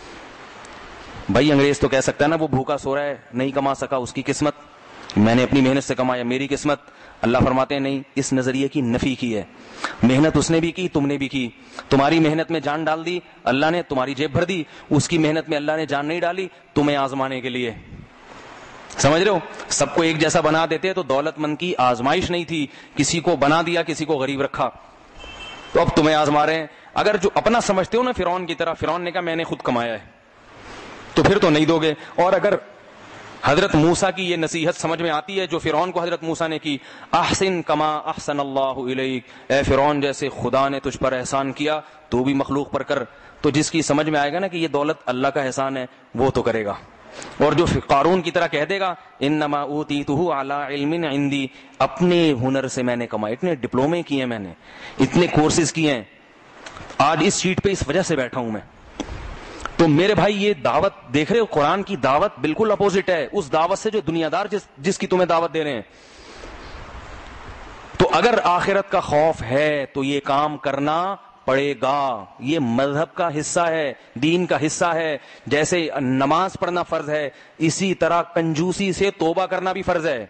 S1: بھائی انگریز تو کہہ سکتا ہے نا وہ بھوکا سو رہا ہے، نہیں کما سکا، اس کی قسمت، میں نے اپنی محنت سے کمایا، میری قسمت۔ اللہ فرماتے ہیں نہیں، اس نظریے کی نفی کی ہے، محنت اس نے بھی کی، تم نے بھی کی، تمہاری محنت میں جان ڈال دی اللہ نے، تمہاری جیب بھر دی، اس کی محنت میں اللہ نے جان نہیں ڈالی، تمہیں آزمانے کے لیے، سمجھ رہے ہو؟ سب کو ایک جیسا بنا دیتے تو دولت مند کی آزمائش نہیں تھی، کسی کو بنا دیا کسی کو غریب رکھا، تو اب تمہیں آزما رہے ہیں۔ اگر جو اپنا سمجھتے ہو نا فرعون کی طرح، فرعون نے کہا میں نے خود کمایا ہے، تو پھر تو نہیں دو گے۔ اور اگر حضرت موسیٰ کی یہ نصیحت سمجھ میں آتی ہے جو فرعون کو حضرت موسیٰ نے کی، احسن کما احسن اللہ الیک، اے فرعون جیسے خدا نے تجھ پر احسان کیا تو بھی مخلوق پر کر، تو جس کی سمجھ میں آئے گا نا کہ یہ دولت اللہ کا احسان ہے وہ تو کرے گا۔ اور جو قارون کی طرح کہہ دے گا انما اوتیتہ علی علم عندی، اپنے ہنر سے میں نے کمایا، اتنے ڈپلومے کیے ہیں میں نے، اتنے کورسز کیے ہیں، آج اس سیٹ پہ اس وجہ سے بیٹھا ہوں میں۔ تو میرے بھائی یہ دعوت دیکھ رہے ہو، قرآن کی دعوت بالکل اپوزٹ ہے اس دعوت سے جو دنیا دار جس جس کی تمہیں دعوت دے رہے ہیں۔ تو اگر آخرت کا خوف ہے تو یہ کام کرنا پڑے گا، یہ مذہب کا حصہ ہے، دین کا حصہ ہے۔ جیسے نماز پڑھنا فرض ہے، اسی طرح کنجوسی سے توبہ کرنا بھی فرض ہے۔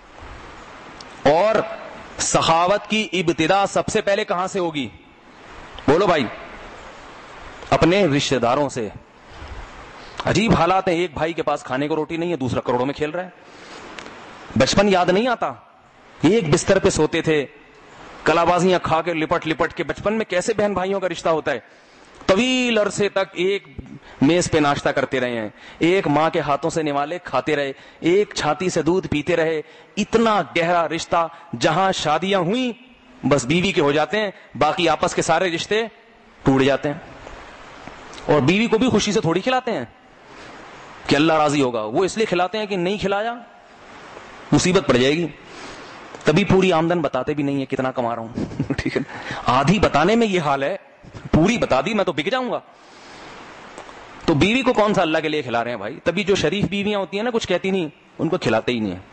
S1: اور سخاوت کی ابتدا سب سے پہلے کہاں سے ہوگی؟ بولو بھائی، اپنے رشتہ داروں سے۔ عجیب حالات ہیں، ایک بھائی کے پاس کھانے کو روٹی نہیں ہے، دوسرا کروڑوں میں کھیل رہا ہے۔ بچپن یاد نہیں آتا؟ ایک بستر پہ سوتے تھے، کلا بازیاں کھا کے لپٹ لپٹ کے، بچپن میں کیسے بہن بھائیوں کا رشتہ ہوتا ہے، طویل عرصے تک ایک میز پہ ناشتہ کرتے رہے ہیں، ایک ماں کے ہاتھوں سے نوالے کھاتے رہے، ایک چھاتی سے دودھ پیتے رہے، اتنا گہرا رشتہ جہاں شادیاں ہوئیں بس بیوی کے ہو جاتے ہیں، باقی آپس کے سارے رشتے ٹوٹ جاتے ہیں۔ اور بیوی کو بھی خوشی سے تھوڑی کھلاتے ہیں کہ اللہ راضی ہوگا، وہ اس لیے کھلاتے ہیں کہ نہیں کھلایا مصیبت پڑ جائے گی، تبھی پوری آمدن بتاتے بھی نہیں ہے کتنا کما رہا ہوں ٹھیک ہے، آدھی بتانے میں یہ حال ہے، پوری بتا دی میں تو بک جاؤں گا۔ تو بیوی کو کون سا اللہ کے لیے کھلا رہے ہیں بھائی؟ تبھی جو شریف بیویاں ہوتی ہیں نا کچھ کہتی نہیں، ان کو کھلاتے ہی نہیں ہے.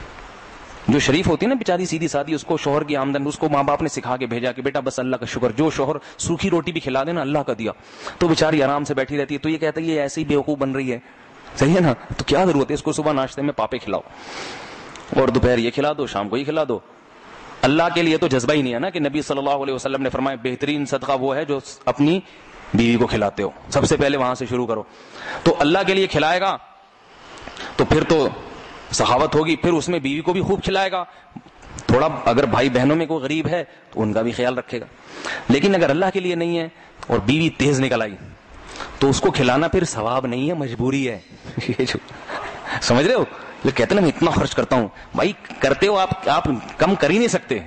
S1: جو شریف ہوتی ہے نا بیچاری سیدھی سادھی, اس کو شوہر کی آمدن, اس کو ماں باپ نے سکھا کے بھیجا کہ بیٹا بس اللہ کا شکر, جو شوہر سوکھی روٹی بھی کھلا دینا اللہ کا دیا, تو بیچاری آرام سے بیٹھی رہتی ہے. تو یہ کہتا ہے یہ ایسی بیوقوف بن رہی ہے, صحیح ہے نا, تو کیا ضرورت ہے اس کو صبح ناشتے میں پاپے کھلاؤ اور دوپہر یہ کھلا دو, شام کو ہی کھلا دو. اللہ کے لیے تو جذبہ ہی نہیں ہے نا, کہ نبی صلی اللہ علیہ وسلم نے فرمایا بہترین صدقہ وہ ہے جو اپنی بیوی کو کھلاتے ہو, سب سے پہلے وہاں سے شروع کرو. تو اللہ کے لیے کھلائے گا تو پھر تو سخاوت ہوگی, پھر اس میں بیوی کو بھی خوب کھلائے گا. تھوڑا اگر بھائی بہنوں میں کوئی غریب ہے تو ان کا بھی خیال رکھے گا. لیکن اگر اللہ کے لیے نہیں ہے اور بیوی تیز نکل آئی تو اس کو کھلانا پھر ثواب نہیں ہے, مجبوری ہے. یہ جو سمجھ رہے ہو, یہ کہتے ہیں نا میں اتنا خرچ کرتا ہوں, بھائی کرتے ہو آپ, آپ کم کر ہی نہیں سکتے,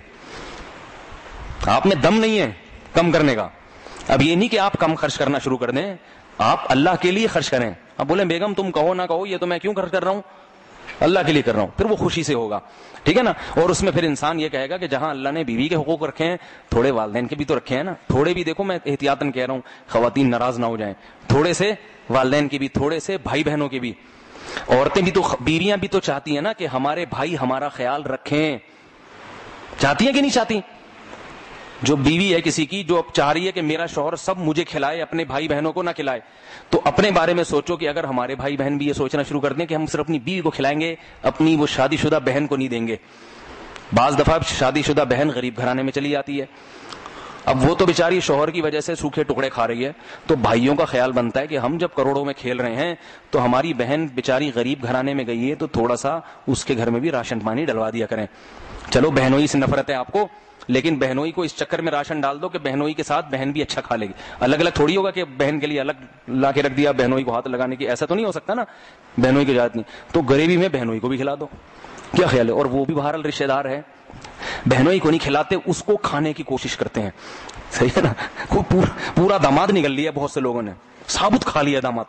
S1: آپ میں دم نہیں ہے کم کرنے کا. اب یہ نہیں کہ آپ کم خرچ کرنا شروع کر دیں, آپ اللہ کے لیے خرچ کریں. اب بولیں بیگم تم کہو نہ کہو یہ تو میں کیوں خرچ کر رہا ہوں, اللہ کے لیے کر رہا ہوں, پھر وہ خوشی سے ہوگا, ٹھیک ہے نا. اور اس میں پھر انسان یہ کہے گا کہ جہاں اللہ نے بیوی کے حقوق رکھے ہیں تھوڑے والدین کے بھی تو رکھے ہیں نا, تھوڑے بھی دیکھو, میں احتیاطاً کہہ رہا ہوں خواتین ناراض نہ ہو جائیں, تھوڑے سے والدین کے بھی, تھوڑے سے بھائی بہنوں کے بھی. عورتیں بھی تو, بیویاں بھی تو چاہتی ہیں نا کہ ہمارے بھائی ہمارا خیال رکھیں, چاہتی ہیں کہ نہیں چاہتی؟ جو بیوی ہے کسی کی جو اب چاہ رہی ہے کہ میرا شوہر سب مجھے کھلائے, اپنے بھائی بہنوں کو نہ کھلائے, تو اپنے بارے میں سوچو کہ اگر ہمارے بھائی بہن بھی یہ سوچنا شروع کر دیں کہ ہم صرف اپنی بیوی کو کھلائیں گے, اپنی وہ شادی شدہ بہن کو نہیں دیں گے. بعض دفعہ شادی شدہ بہن غریب گھرانے میں چلی جاتی ہے, اب وہ تو بیچاری شوہر کی وجہ سے سوکھے ٹکڑے کھا رہی ہے, تو بھائیوں کا خیال بنتا ہے کہ ہم جب کروڑوں میں کھیل رہے ہیں تو ہماری بہن بیچاری غریب گھرانے میں گئی ہے تو تھوڑا سا اس کے گھر میں بھی راشن پانی ڈلوا دیا کریں. چلو بہنوئی سے نفرت ہے آپ کو, لیکن بہنوئی کو اس چکر میں راشن ڈال دو کہ بہنوئی کے ساتھ بہن بھی اچھا کھا لے گی. الگ الگ تھوڑی ہوگا کہ بہن کے لیے الگ لا کے رکھ دیا بہنوئی کو ہاتھ لگانے کی, ایسا تو نہیں ہو سکتا نا, بہنوئی کی اجازت نہیں, تو غریبی میں بہنوئی کو بھی کھلا دو. کیا خیال ہے؟ اور وہ بھی بہرحال رشتے دار ہے, بہنوئی کو نہیں کھلاتے, اس کو کھانے کی کوشش کرتے ہیں, صحیح ہے نا. پورا داماد نکل لیا بہت سے لوگوں نے, ثابت کھا لیا داماد.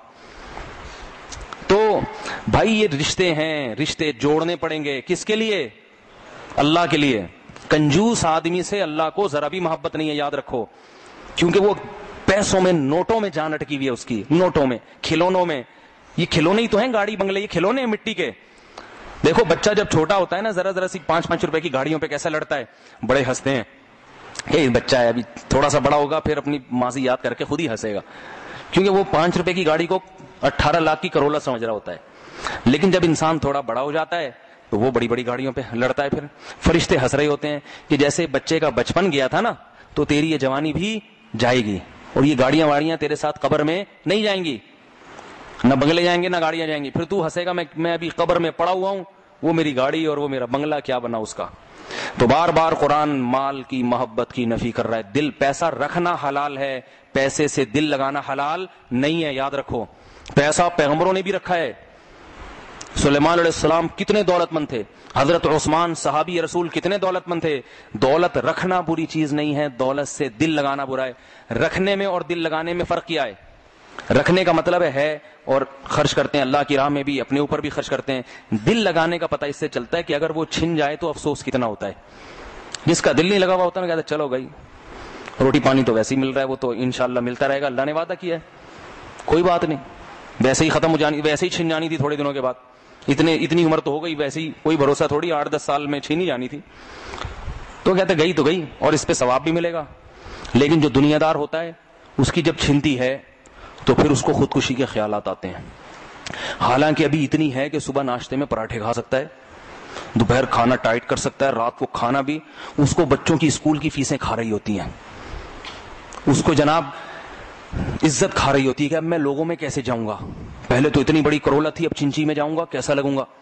S1: تو بھائی یہ رشتے ہیں, رشتے جوڑنے پڑیں گے, کس کے لیے؟ اللہ کے لیے. کنجوس آدمی سے اللہ کو ذرا بھی محبت نہیں ہے, یاد رکھو, کیونکہ وہ پیسوں میں, نوٹوں میں جان اٹکی ہوئی ہے اس کی, نوٹوں میں, کھلونوں میں. یہ کھلونے ہی تو ہیں, گاڑی بنگلے, یہ کھلونے ہیں مٹی کے. دیکھو بچہ جب چھوٹا ہوتا ہے نا, ذرا ذرا سی پانچ پانچ روپے کی گاڑیوں پہ کیسا لڑتا ہے, بڑے ہنستے ہیں. یہ بچہ ہے, ابھی تھوڑا سا بڑا ہوگا پھر اپنی ماضی یاد کر کے خود ہی ہنسے گا, کیونکہ وہ پانچ روپے کی گاڑی کو اٹھارہ لاکھ کی کروڑا سمجھ رہا ہوتا ہے. لیکن جب انسان تھوڑا بڑا ہو جاتا ہے تو وہ بڑی بڑی گاڑیوں پہ لڑتا ہے. پھر فرشتے ہنس رہے ہوتے ہیں کہ جیسے بچے کا بچپن گیا تھا نا, تو تیری یہ جوانی بھی جائے گی, اور یہ گاڑیاں واڑیاں تیرے ساتھ قبر میں نہیں جائیں گی, نہ بنگلے جائیں گے نہ گاڑیاں جائیں گی. پھر تو ہنسے گا, میں میں ابھی قبر میں پڑا ہوا ہوں, وہ میری گاڑی اور وہ میرا بنگلہ کیا بنا اس کا. تو بار بار قرآن مال کی محبت کی نفی کر رہا ہے. دل, پیسہ رکھنا حلال ہے, پیسے سے دل لگانا حلال نہیں ہے, یاد رکھو. پیسہ پیغمبروں نے بھی رکھا ہے. سلیمان علیہ السلام کتنے دولت مند تھے, حضرت عثمان صحابی رسول کتنے دولت مند تھے. دولت رکھنا بری چیز نہیں ہے, دولت سے دل لگانا برا ہے. رکھنے میں اور دل لگانے میں فرق کیا ہے؟ رکھنے کا مطلب ہے اور خرچ کرتے ہیں, اللہ کی راہ میں بھی, اپنے اوپر بھی خرچ کرتے ہیں. دل لگانے کا پتہ اس سے چلتا ہے کہ اگر وہ چھن جائے تو افسوس کتنا ہوتا ہے. جس کا دل نہیں لگا ہوا ہوتا نا, کہتا چلو گئی, روٹی پانی تو ویسے ہی مل رہا ہے, وہ تو انشاءاللہ ملتا رہے گا, اللہ نے وعدہ کیا ہے, کوئی بات نہیں, ویسے ہی ختم ہو جانی, ویسے ہی چھن جانی تھی تھوڑے دنوں کے بعد, اتنے اتنی عمر تو ہو گئی, ویسے ہی کوئی بھروسہ تھوڑی, آٹھ دس سال میں چھینی جانی تھی. تو کہتے گئی تو گئی, اور اس پہ ثواب بھی ملے گا. لیکن جو دنیا دار ہوتا ہے اس کی جب چھنتی ہے تو پھر اس کو خودکشی کے خیالات آتے ہیں. حالانکہ ابھی اتنی ہے کہ صبح ناشتے میں پراٹھے کھا سکتا ہے, دوپہر کھانا ٹائٹ کر سکتا ہے, رات کو کھانا بھی. اس کو بچوں کی اسکول کی فیسیں کھا رہی ہوتی ہیں, اس کو جناب عزت کھا رہی ہوتی ہے کہ اب میں لوگوں میں کیسے جاؤں گا, پہلے تو اتنی بڑی کرولا تھی, اب چنچی میں جاؤں گا کیسا لگوں گا,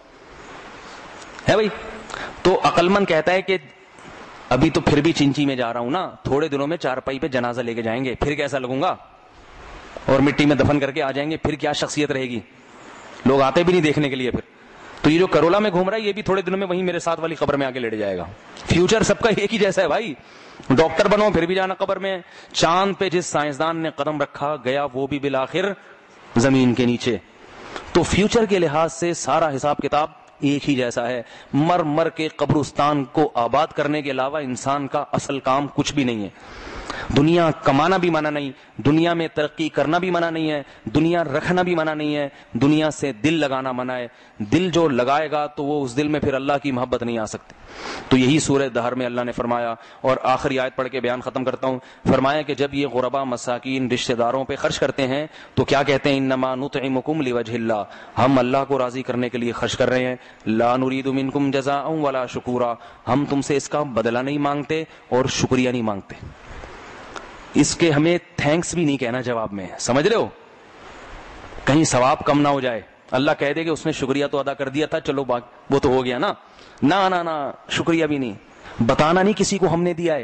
S1: ہے بھائی. تو عقل مند کہتا ہے کہ ابھی تو پھر بھی چنچی میں جا رہا ہوں نا, تھوڑے دنوں میں چارپائی پہ جنازہ لے کے جائیں گے, پھر کیسا لگوں گا, اور مٹی میں دفن کر کے آ جائیں گے, پھر کیا شخصیت رہے گی, لوگ آتے بھی نہیں دیکھنے کے لیے. پھر تو یہ جو کرولا میں گھوم رہا ہے یہ بھی تھوڑے دنوں میں وہیں میرے ساتھ والی قبر میں آ کے لیٹ جائے گا. فیوچر سب کا ایک ہی جیسا ہے بھائی, ڈاکٹر بنو پھر بھی جانا قبر میں. چاند پہ جس سائنسدان نے قدم رکھا گیا وہ بھی بالآخر زمین کے نیچے. تو فیوچر کے لحاظ سے سارا حساب کتاب ایک ہی جیسا ہے. مر مر کے قبرستان کو آباد کرنے کے علاوہ انسان کا اصل کام کچھ بھی نہیں ہے. دنیا کمانا بھی منع نہیں, دنیا میں ترقی کرنا بھی منع نہیں ہے, دنیا رکھنا بھی منع نہیں ہے, دنیا سے دل لگانا منع ہے. دل جو لگائے گا تو وہ اس دل میں پھر اللہ کی محبت نہیں آ سکتی. تو یہی سورہ دہر میں اللہ نے فرمایا, اور آخری آیت پڑھ کے بیان ختم کرتا ہوں. فرمایا کہ جب یہ غربا مساکین رشتہ داروں پہ خرچ کرتے ہیں تو کیا کہتے ہیں, انما نطعمکم لوجہ اللہ, ہم اللہ کو راضی کرنے کے لیے خرچ کر رہے ہیں. لا نرید منکم جزاء ولا شکورا, ہم تم سے اس کا بدلہ نہیں مانگتے اور شکریہ نہیں مانگتے. اس کے ہمیں تھینکس بھی نہیں کہنا جواب میں, سمجھ رہے ہو, کہیں ثواب کم نہ ہو جائے. اللہ کہہ دے کہ اس نے شکریہ تو ادا کر دیا تھا, چلو وہ تو ہو گیا نا. نہ نہ نہ شکریہ بھی نہیں, بتانا نہیں کسی کو ہم نے دیا ہے,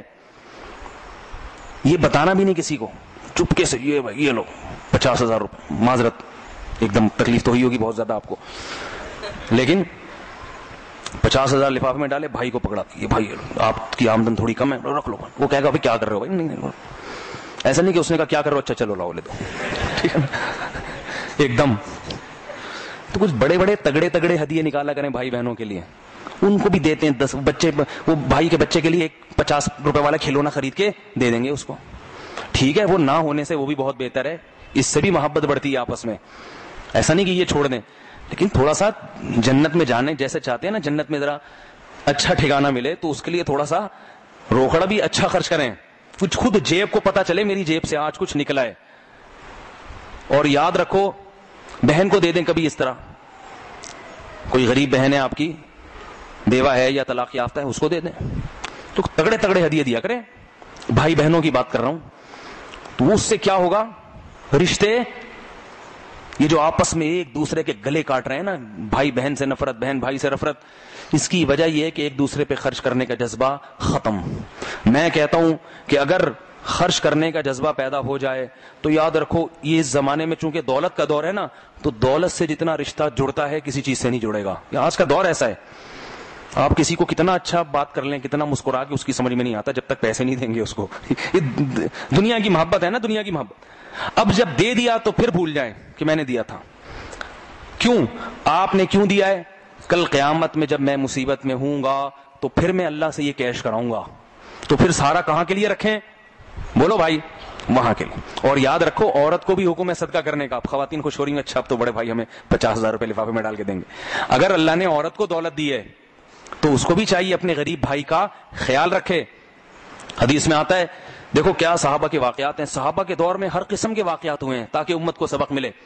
S1: یہ بتانا بھی نہیں کسی کو, چپکے سے یہ بھائی یہ لو پچاس ہزار روپے, معذرت ایک دم تکلیف تو ہوئی ہوگی بہت زیادہ آپ کو, لیکن پچاس ہزار لفافے میں ڈالے, بھائی کو پکڑا, یہ بھائی آپ کی آمدن تھوڑی کم ہے, رکھ لو. وہ کہے گا بھائی کیا کر رہے ہو بھائی, نہیں نہیں ایسا نہیں کہ اس نے کہا کیا کر رہے ہو, اچھا چلو لاؤ لے دو, ٹھیک ہے ایک دم. تو کچھ بڑے بڑے تگڑے تگڑے ہدیے نکالا کریں بھائی بہنوں کے لیے, ان کو بھی دیتے ہیں. دس بچے, وہ بھائی کے بچے کے لیے ایک پچاس روپے والا کھلونا خرید کے دے دیں گے اس کو, ٹھیک ہے, وہ نہ ہونے سے وہ بھی بہت بہتر ہے, اس سے بھی محبت بڑھتی ہے آپس میں. ایسا نہیں کہ یہ چھوڑ دیں, لیکن تھوڑا سا جنت میں جانے جیسے چاہتے ہیں نا, جنت میں ذرا اچھا ٹھکانہ ملے, تو اس کے لیے تھوڑا سا روکڑا بھی اچھا خرچ کریں, کچھ خود جیب کو پتا چلے میری جیب سے آج کچھ نکلا ہے. اور یاد رکھو بہن کو دے دیں کبھی اس طرح, کوئی غریب بہن ہے آپ کی, بیوہ ہے یا طلاق یافتہ ہے, اس کو دے دیں. تو تگڑے تگڑے ہدیے دیا کریں, بھائی بہنوں کی بات کر رہا ہوں. تو اس سے کیا ہوگا, رشتے یہ جو آپس میں ایک دوسرے کے گلے کاٹ رہے ہیں نا, بھائی بہن سے نفرت, بہن بھائی سے نفرت, اس کی وجہ یہ ہے کہ ایک دوسرے پہ خرچ کرنے کا جذبہ ختم. میں کہتا ہوں کہ اگر خرچ کرنے کا جذبہ پیدا ہو جائے تو یاد رکھو, یہ اس زمانے میں چونکہ دولت کا دور ہے نا, تو دولت سے جتنا رشتہ جڑتا ہے کسی چیز سے نہیں جڑے گا. آج کا دور ایسا ہے, آپ کسی کو کتنا اچھا بات کر لیں, کتنا مسکرا کے, اس کی سمجھ میں نہیں آتا جب تک پیسے نہیں دیں گے اس کو. یہ دنیا کی محبت ہے نا, دنیا کی محبت. اب جب دے دیا تو پھر بھول جائیں کہ میں نے دیا تھا. کیوں, آپ نے کیوں دیا ہے, کل قیامت میں جب میں مصیبت میں ہوں گا تو پھر میں اللہ سے یہ کیش کراؤں گا. تو پھر سارا کہاں کے لیے رکھیں, بولو بھائی, وہاں کے لیے. اور یاد رکھو عورت کو بھی حکم ہے صدقہ کرنے کا. خواتین خوش ہو رہی ہیں, اچھا اب تو بڑے بھائی ہمیں پچاس ہزار روپے لفافے میں ڈال کے دیں گے. اگر اللہ نے عورت کو دولت دی ہے تو اس کو بھی چاہیے اپنے غریب بھائی کا خیال رکھے. حدیث میں آتا ہے, دیکھو کیا صحابہ کے واقعات ہیں, صحابہ کے دور میں ہر قسم کے واقعات ہوئے ہیں تاکہ امت کو سبق ملے.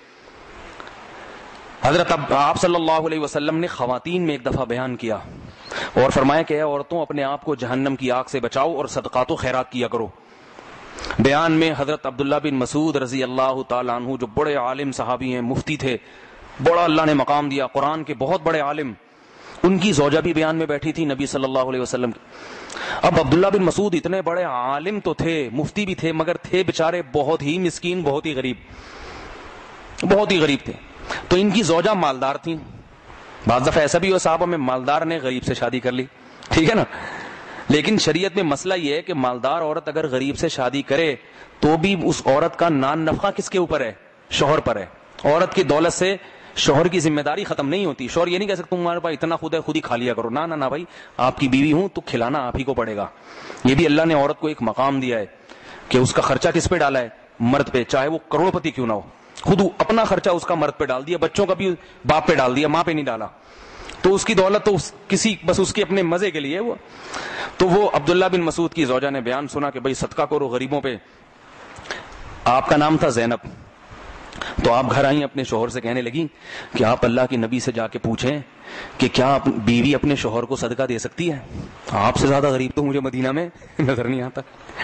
S1: حضرت آپ صلی اللہ علیہ وسلم نے خواتین میں ایک دفعہ بیان کیا اور فرمایا کہ اے عورتوں, اپنے آپ کو جہنم کی آگ سے بچاؤ اور صدقات و خیرات کیا کرو. بیان میں حضرت عبداللہ بن مسعود رضی اللہ تعالیٰ عنہ, جو بڑے عالم صحابی ہیں, مفتی تھے, بڑا اللہ نے مقام دیا, قرآن کے بہت بڑے عالم, ان کی زوجہ بھی بیان میں بیٹھی تھی نبی صلی اللہ علیہ وسلم کی. اب عبداللہ بن مسعود اتنے بڑے عالم تو تھے, مفتی بھی تھے, مگر تھے بیچارے بہت ہی مسکین, بہت ہی غریب, بہت ہی غریب تھے. تو ان کی زوجہ مالدار تھیں. بعض دفعہ ایسا بھی ہوا صاحب میں مالدار نے غریب سے شادی کر لی, ٹھیک ہے نا, لیکن شریعت میں مسئلہ یہ ہے کہ مالدار عورت اگر غریب سے شادی کرے تو بھی اس عورت کا نان نفقہ کس کے اوپر ہے, شوہر پر ہے. عورت کی دولت سے شوہر کی ذمہ داری ختم نہیں ہوتی. شوہر یہ نہیں کہہ سکتا تمہارے پاس اتنا خود ہے خود ہی کھا لیا کرو, نہ نہ بھائی, آپ کی بیوی ہوں تو کھلانا آپ ہی کو پڑے گا. یہ بھی اللہ نے عورت کو ایک مقام دیا ہے کہ اس کا خرچہ کس پہ ڈالا ہے, مرد پہ, چاہے وہ کروڑ پتی کیوں نہ ہو. خود اپنا خرچہ اس کا مرد پہ ڈال دیا, بچوں کا بھی باپ پہ ڈال دیا, ماں پہ نہیں ڈالا. تو اس کی دولت تو اس کسی بس اس کے اپنے مزے کے لیے وہ. تو وہ عبداللہ بن مسعود کی زوجہ نے بیان سنا کہ بھائی صدقہ کرو غریبوں پہ. آپ کا نام تھا زینب. تو آپ گھر آئیں, اپنے شوہر سے کہنے لگی کہ آپ اللہ کے نبی سے جا کے پوچھیں کہ کیا بیوی اپنے شوہر کو صدقہ دے سکتی ہے. آپ سے زیادہ غریب تو مجھے مدینہ میں نظر نہیں آتا.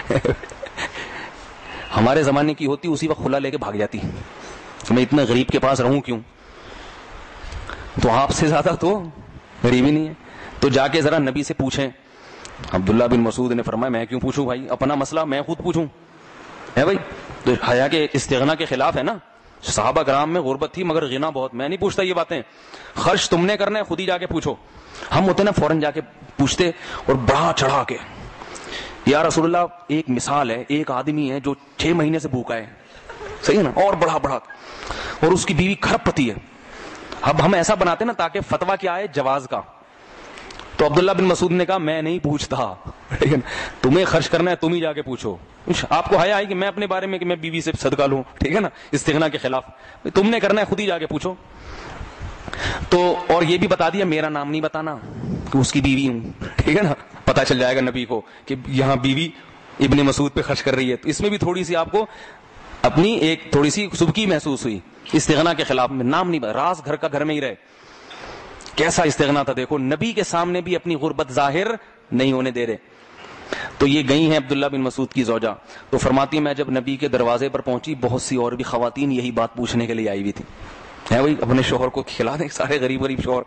S1: ہمارے زمانے کی ہوتی اسی وقت کھلا لے کے بھاگ جاتی, میں اتنا غریب کے پاس رہوں کیوں. تو آپ سے زیادہ تو غریب ہی نہیں ہے. تو جا کے ذرا نبی سے پوچھیں. عبداللہ بن مسعود نے فرمایا میں کیوں پوچھوں بھائی, اپنا مسئلہ میں خود پوچھوں ہے بھائی. تو حیا کے استغنا کے خلاف ہے نا. صحابہ کرام میں غربت تھی مگر غنا بہت. میں نہیں پوچھتا یہ باتیں, خرچ تم نے کرنا ہے خود ہی جا کے پوچھو. ہم ہوتے نا فوراً جا کے پوچھتے اور بڑھا چڑھا کے, یا رسول اللہ ایک مثال ہے, ایک آدمی ہے جو چھ مہینے سے بھوکا ہے, صحیح ہے نا, اور بڑھا بڑھا, اور اس کی بیوی کھرب پتی ہے. اب ہم ایسا بناتے نا تاکہ فتویٰ کیا ہے, جواز کا. تو عبداللہ بن مسعود نے کہا میں نہیں پوچھتا، تمہیں خرچ کرنا ہے تم ہی جا کے پوچھو. آپ کو حیا آئی کہ میں اپنے بارے میں کہ میں بیوی سے صدقہ لوں، ٹھیک ہے نا، استغنا کے خلاف. تم نے کرنا ہے خود ہی جا کے پوچھو. تو اور یہ بھی بتا دیا میرا نام نہیں بتانا کہ اس کی بیوی ہوں، ٹھیک ہے نا، پتا چل جائے گا نبی کو کہ یہاں بیوی ابن مسعود پہ خرچ کر رہی ہے. تو اس میں بھی تھوڑی سی آپ کو اپنی ایک تھوڑی سی سبکی محسوس ہوئی. استغنا کے خلاف میں نام نہیں، راز گھر کا گھر میں ہی رہے. کیسا استغنا تھا دیکھو، نبی کے سامنے بھی اپنی غربت ظاہر نہیں ہونے دے رہے. تو یہ گئی ہیں عبداللہ بن مسعود کی زوجہ. تو فرماتی میں جب نبی کے دروازے پر پہنچی بہت سی اور بھی خواتین یہی بات پوچھنے کے لیے آئی ہوئی تھی، ہے وہی اپنے شوہر کو کھلا دیں، سارے غریب غریب شوہر.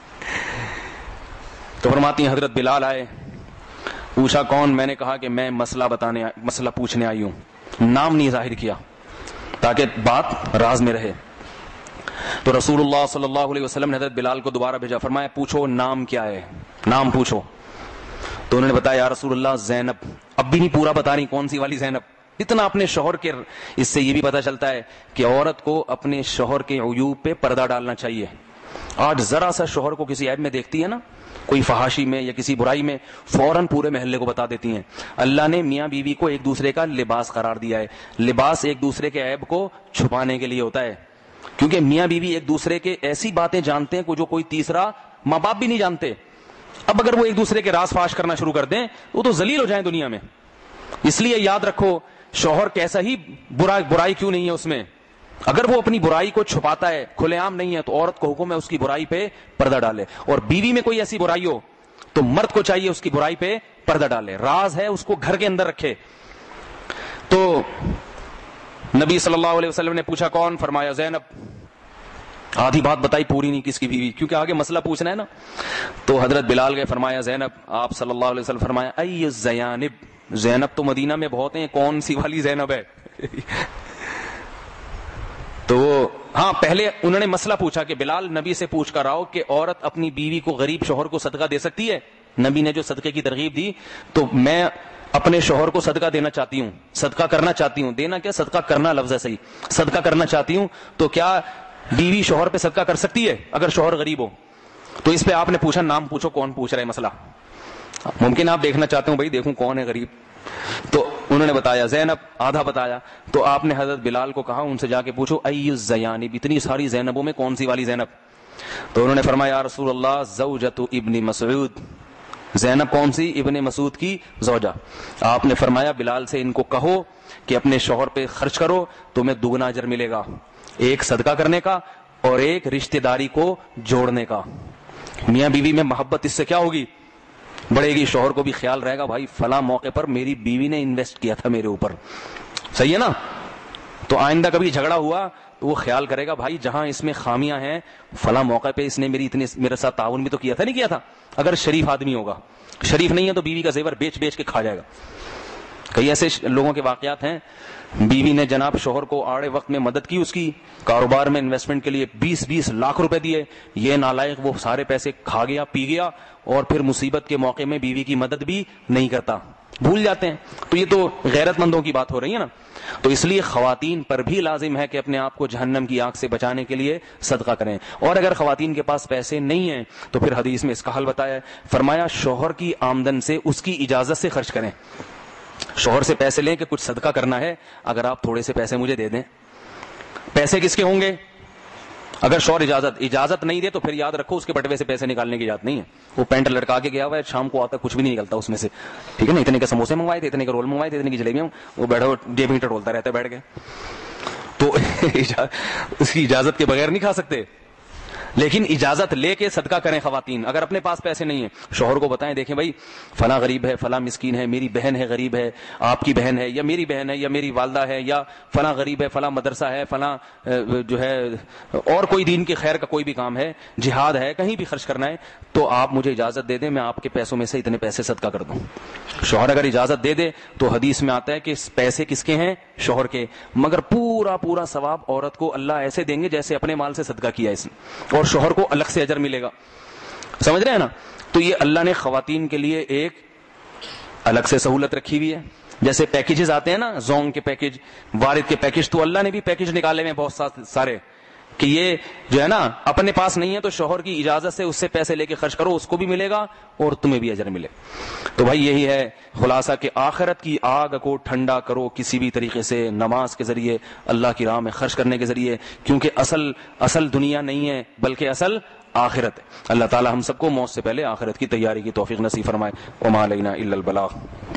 S1: تو فرماتی ہیں حضرت بلال آئے، پوچھا کون؟ میں نے کہا کہ میں مسئلہ بتانے مسئلہ پوچھنے آئی ہوں. نام نہیں ظاہر کیا تاکہ بات راز میں رہے. تو رسول اللہ صلی اللہ علیہ وسلم نے حضرت بلال کو دوبارہ بھیجا، فرمایا پوچھو نام کیا ہے، نام پوچھو. تو انہوں نے بتایا یا رسول اللہ زینب. اب بھی نہیں پورا بتا رہی کون سی والی زینب. اتنا اپنے شوہر کے، اس سے یہ بھی پتا چلتا ہے کہ عورت کو اپنے شوہر کے عیوب پہ پردہ ڈالنا چاہیے. آج ذرا سا شوہر کو کسی عیب میں دیکھتی ہے نا، کوئی فحاشی میں یا کسی برائی میں، فوراً پورے محلے کو بتا دیتی ہیں. اللہ نے میاں بیوی کو ایک دوسرے کا لباس قرار دیا ہے. لباس ایک دوسرے کے عیب کو چھپانے کے لیے ہوتا ہے، کیونکہ میاں بیوی ایک دوسرے کے ایسی باتیں جانتے ہیں جو کوئی تیسرا ماں باپ بھی نہیں جانتے. اب اگر وہ ایک دوسرے کے راز فاش کرنا شروع کر دیں وہ تو ذلیل ہو جائیں دنیا میں. اس لیے یاد رکھو شوہر کیسا ہی برا برائی کیوں نہیں ہے اس میں، اگر وہ اپنی برائی کو چھپاتا ہے، کھلے عام نہیں ہے، تو عورت کو حکم ہے اس کی برائی پہ پردہ ڈالے. اور بیوی میں کوئی ایسی برائی ہو تو مرد کو چاہیے اس کی برائی پہ پردہ ڈالے. راز ہے اس کو گھر کے اندر رکھے. تو نبی صلی اللہ علیہ وسلم نے پوچھا کون؟ فرمایا زینب. آدھی بات بتائی، پوری نہیں کس کی بیوی، کیونکہ آگے مسئلہ پوچھنا ہے نا. تو حضرت بلال گئے، فرمایا زینب. آپ صلی اللہ علیہ وسلم فرمایا ای الزیانب. زینب تو مدینہ میں بہت ہیں، کون سی والی زینب ہے؟ تو ہاں پہلے انہوں نے مسئلہ پوچھا کہ بلال نبی سے پوچھ کر آؤ کہ عورت اپنی بیوی کو غریب شوہر کو صدقہ دے سکتی ہے؟ نبی نے جو صدقے کی ترغیب دی، تو میں اپنے شوہر کو صدقہ دینا چاہتی ہوں، صدقہ کرنا چاہتی ہوں. دینا کیا، صدقہ کرنا لفظ ہے صحیح، صدقہ کرنا چاہتی ہوں. تو کیا بیوی شوہر پہ صدقہ کر سکتی ہے اگر شوہر غریب ہو؟ تو اس پہ آپ نے پوچھا نام پوچھو کون پوچھ رہا ہے مسئلہ. ممکن آپ دیکھنا چاہتے ہوں بھائی دیکھوں کون ہے غریب. تو انہوں نے بتایا زینب، آدھا بتایا. تو آپ نے حضرت بلال کو کہا ان سے جا کے پوچھو ای الزیانب، اتنی ساری زینبوں میں کون سی والی زینب؟ تو انہوں نے فرمایا یا رسول اللہ زوجۃ ابن مسعود. زینب کون سی؟ ابن مسعود کی زوجہ. آپ نے فرمایا بلال سے ان کو کہو کہ اپنے شوہر پہ خرچ کرو، تمہیں دگنا اجر ملے گا، ایک صدقہ کرنے کا اور ایک رشتہ داری کو جوڑنے کا. میاں بیوی میں محبت اس سے کیا ہوگی؟ بڑھے گی. شوہر کو بھی خیال رہے گا بھائی فلاں موقع پر میری بیوی نے انویسٹ کیا تھا میرے اوپر، صحیح ہے نا. تو آئندہ کبھی جھگڑا ہوا تو وہ خیال کرے گا بھائی جہاں اس میں خامیاں ہیں فلاں موقع پہ اس نے میری اتنے میرے ساتھ تعاون بھی تو کیا تھا، نہیں کیا تھا. اگر شریف آدمی ہوگا، شریف نہیں ہے تو بیوی کا زیور بیچ بیچ کے کھا جائے گا. کئی ایسے لوگوں کے واقعات ہیں، بیوی نے جناب شوہر کو آڑے وقت میں مدد کی، اس کی کاروبار میں انویسٹمنٹ کے لیے بیس بیس لاکھ روپے دیے. یہ نالائق وہ سارے پیسے کھا گیا، پی گیا، اور پھر مصیبت کے موقع میں بیوی کی مدد بھی نہیں کرتا، بھول جاتے ہیں. تو یہ تو غیرت مندوں کی بات ہو رہی ہے نا. تو اس لیے خواتین پر بھی لازم ہے کہ اپنے آپ کو جہنم کی آگ سے بچانے کے لیے صدقہ کریں. اور اگر خواتین کے پاس پیسے نہیں ہیں تو پھر حدیث میں اس کا حل بتایا ہے. فرمایا شوہر کی آمدن سے اس کی اجازت سے خرچ کریں. شوہر سے پیسے لیں کہ کچھ صدقہ کرنا ہے، اگر آپ تھوڑے سے پیسے مجھے دے دیں. پیسے کس کے ہوں گے؟ اگر شوہر اجازت اجازت نہیں دے تو پھر یاد رکھو اس کے بٹوے سے پیسے نکالنے کی اجازت نہیں ہے. وہ پینٹ لٹکا کے گیا ہوا ہے، شام کو آتا کچھ بھی نہیں نکلتا اس میں سے، ٹھیک ہے نا. اتنے کے سموسے منگوائے تھے، اتنے کے رول منگوائے تھے، اتنے کی جلیبیاں، وہ بیٹھا جیب میں ٹٹولتا رہتا ہے بیٹھ کے. تو اس کی اجازت کے بغیر نہیں کھا سکتے، لیکن اجازت لے کے صدقہ کریں خواتین. اگر اپنے پاس پیسے نہیں ہیں شوہر کو بتائیں دیکھیں بھائی فلاں غریب ہے، فلاں مسکین ہے، میری بہن ہے غریب ہے، آپ کی بہن ہے یا میری بہن ہے یا میری والدہ ہے، یا فلاں غریب ہے، فلاں مدرسہ ہے، فلاں جو ہے اور کوئی دین کے خیر کا کوئی بھی کام ہے، جہاد ہے، کہیں بھی خرچ کرنا ہے، تو آپ مجھے اجازت دے دیں میں آپ کے پیسوں میں سے اتنے پیسے صدقہ کر دوں. شوہر اگر اجازت دے دے تو حدیث میں آتا ہے کہ پیسے کس کے ہیں؟ شوہر کے. مگر پورا پورا ثواب عورت کو اللہ ایسے دیں گے جیسے اپنے مال سے صدقہ کیا اس نے، اور شوہر کو الگ سے اجر ملے گا. سمجھ رہے ہیں نا. تو یہ اللہ نے خواتین کے لیے ایک الگ سے سہولت رکھی ہوئی ہے. جیسے پیکیجز آتے ہیں نا، زونگ کے پیکج، وارد کے پیکج، تو اللہ نے بھی پیکج نکالے ہیں بہت سارے کہ یہ جو ہے نا اپنے پاس نہیں ہے تو شوہر کی اجازت سے اس سے پیسے لے کے خرچ کرو, اس کو بھی ملے گا اور تمہیں بھی اجر ملے. تو بھائی یہی ہے خلاصہ کہ آخرت کی آگ کو ٹھنڈا کرو کسی بھی طریقے سے, نماز کے ذریعے, اللہ کی راہ میں خرچ کرنے کے ذریعے, کیونکہ اصل اصل دنیا نہیں ہے بلکہ اصل آخرت ہے. اللہ تعالی ہم سب کو موت سے پہلے آخرت کی تیاری کی توفیق نصیب فرمائے. وما علینا الا البلاغ.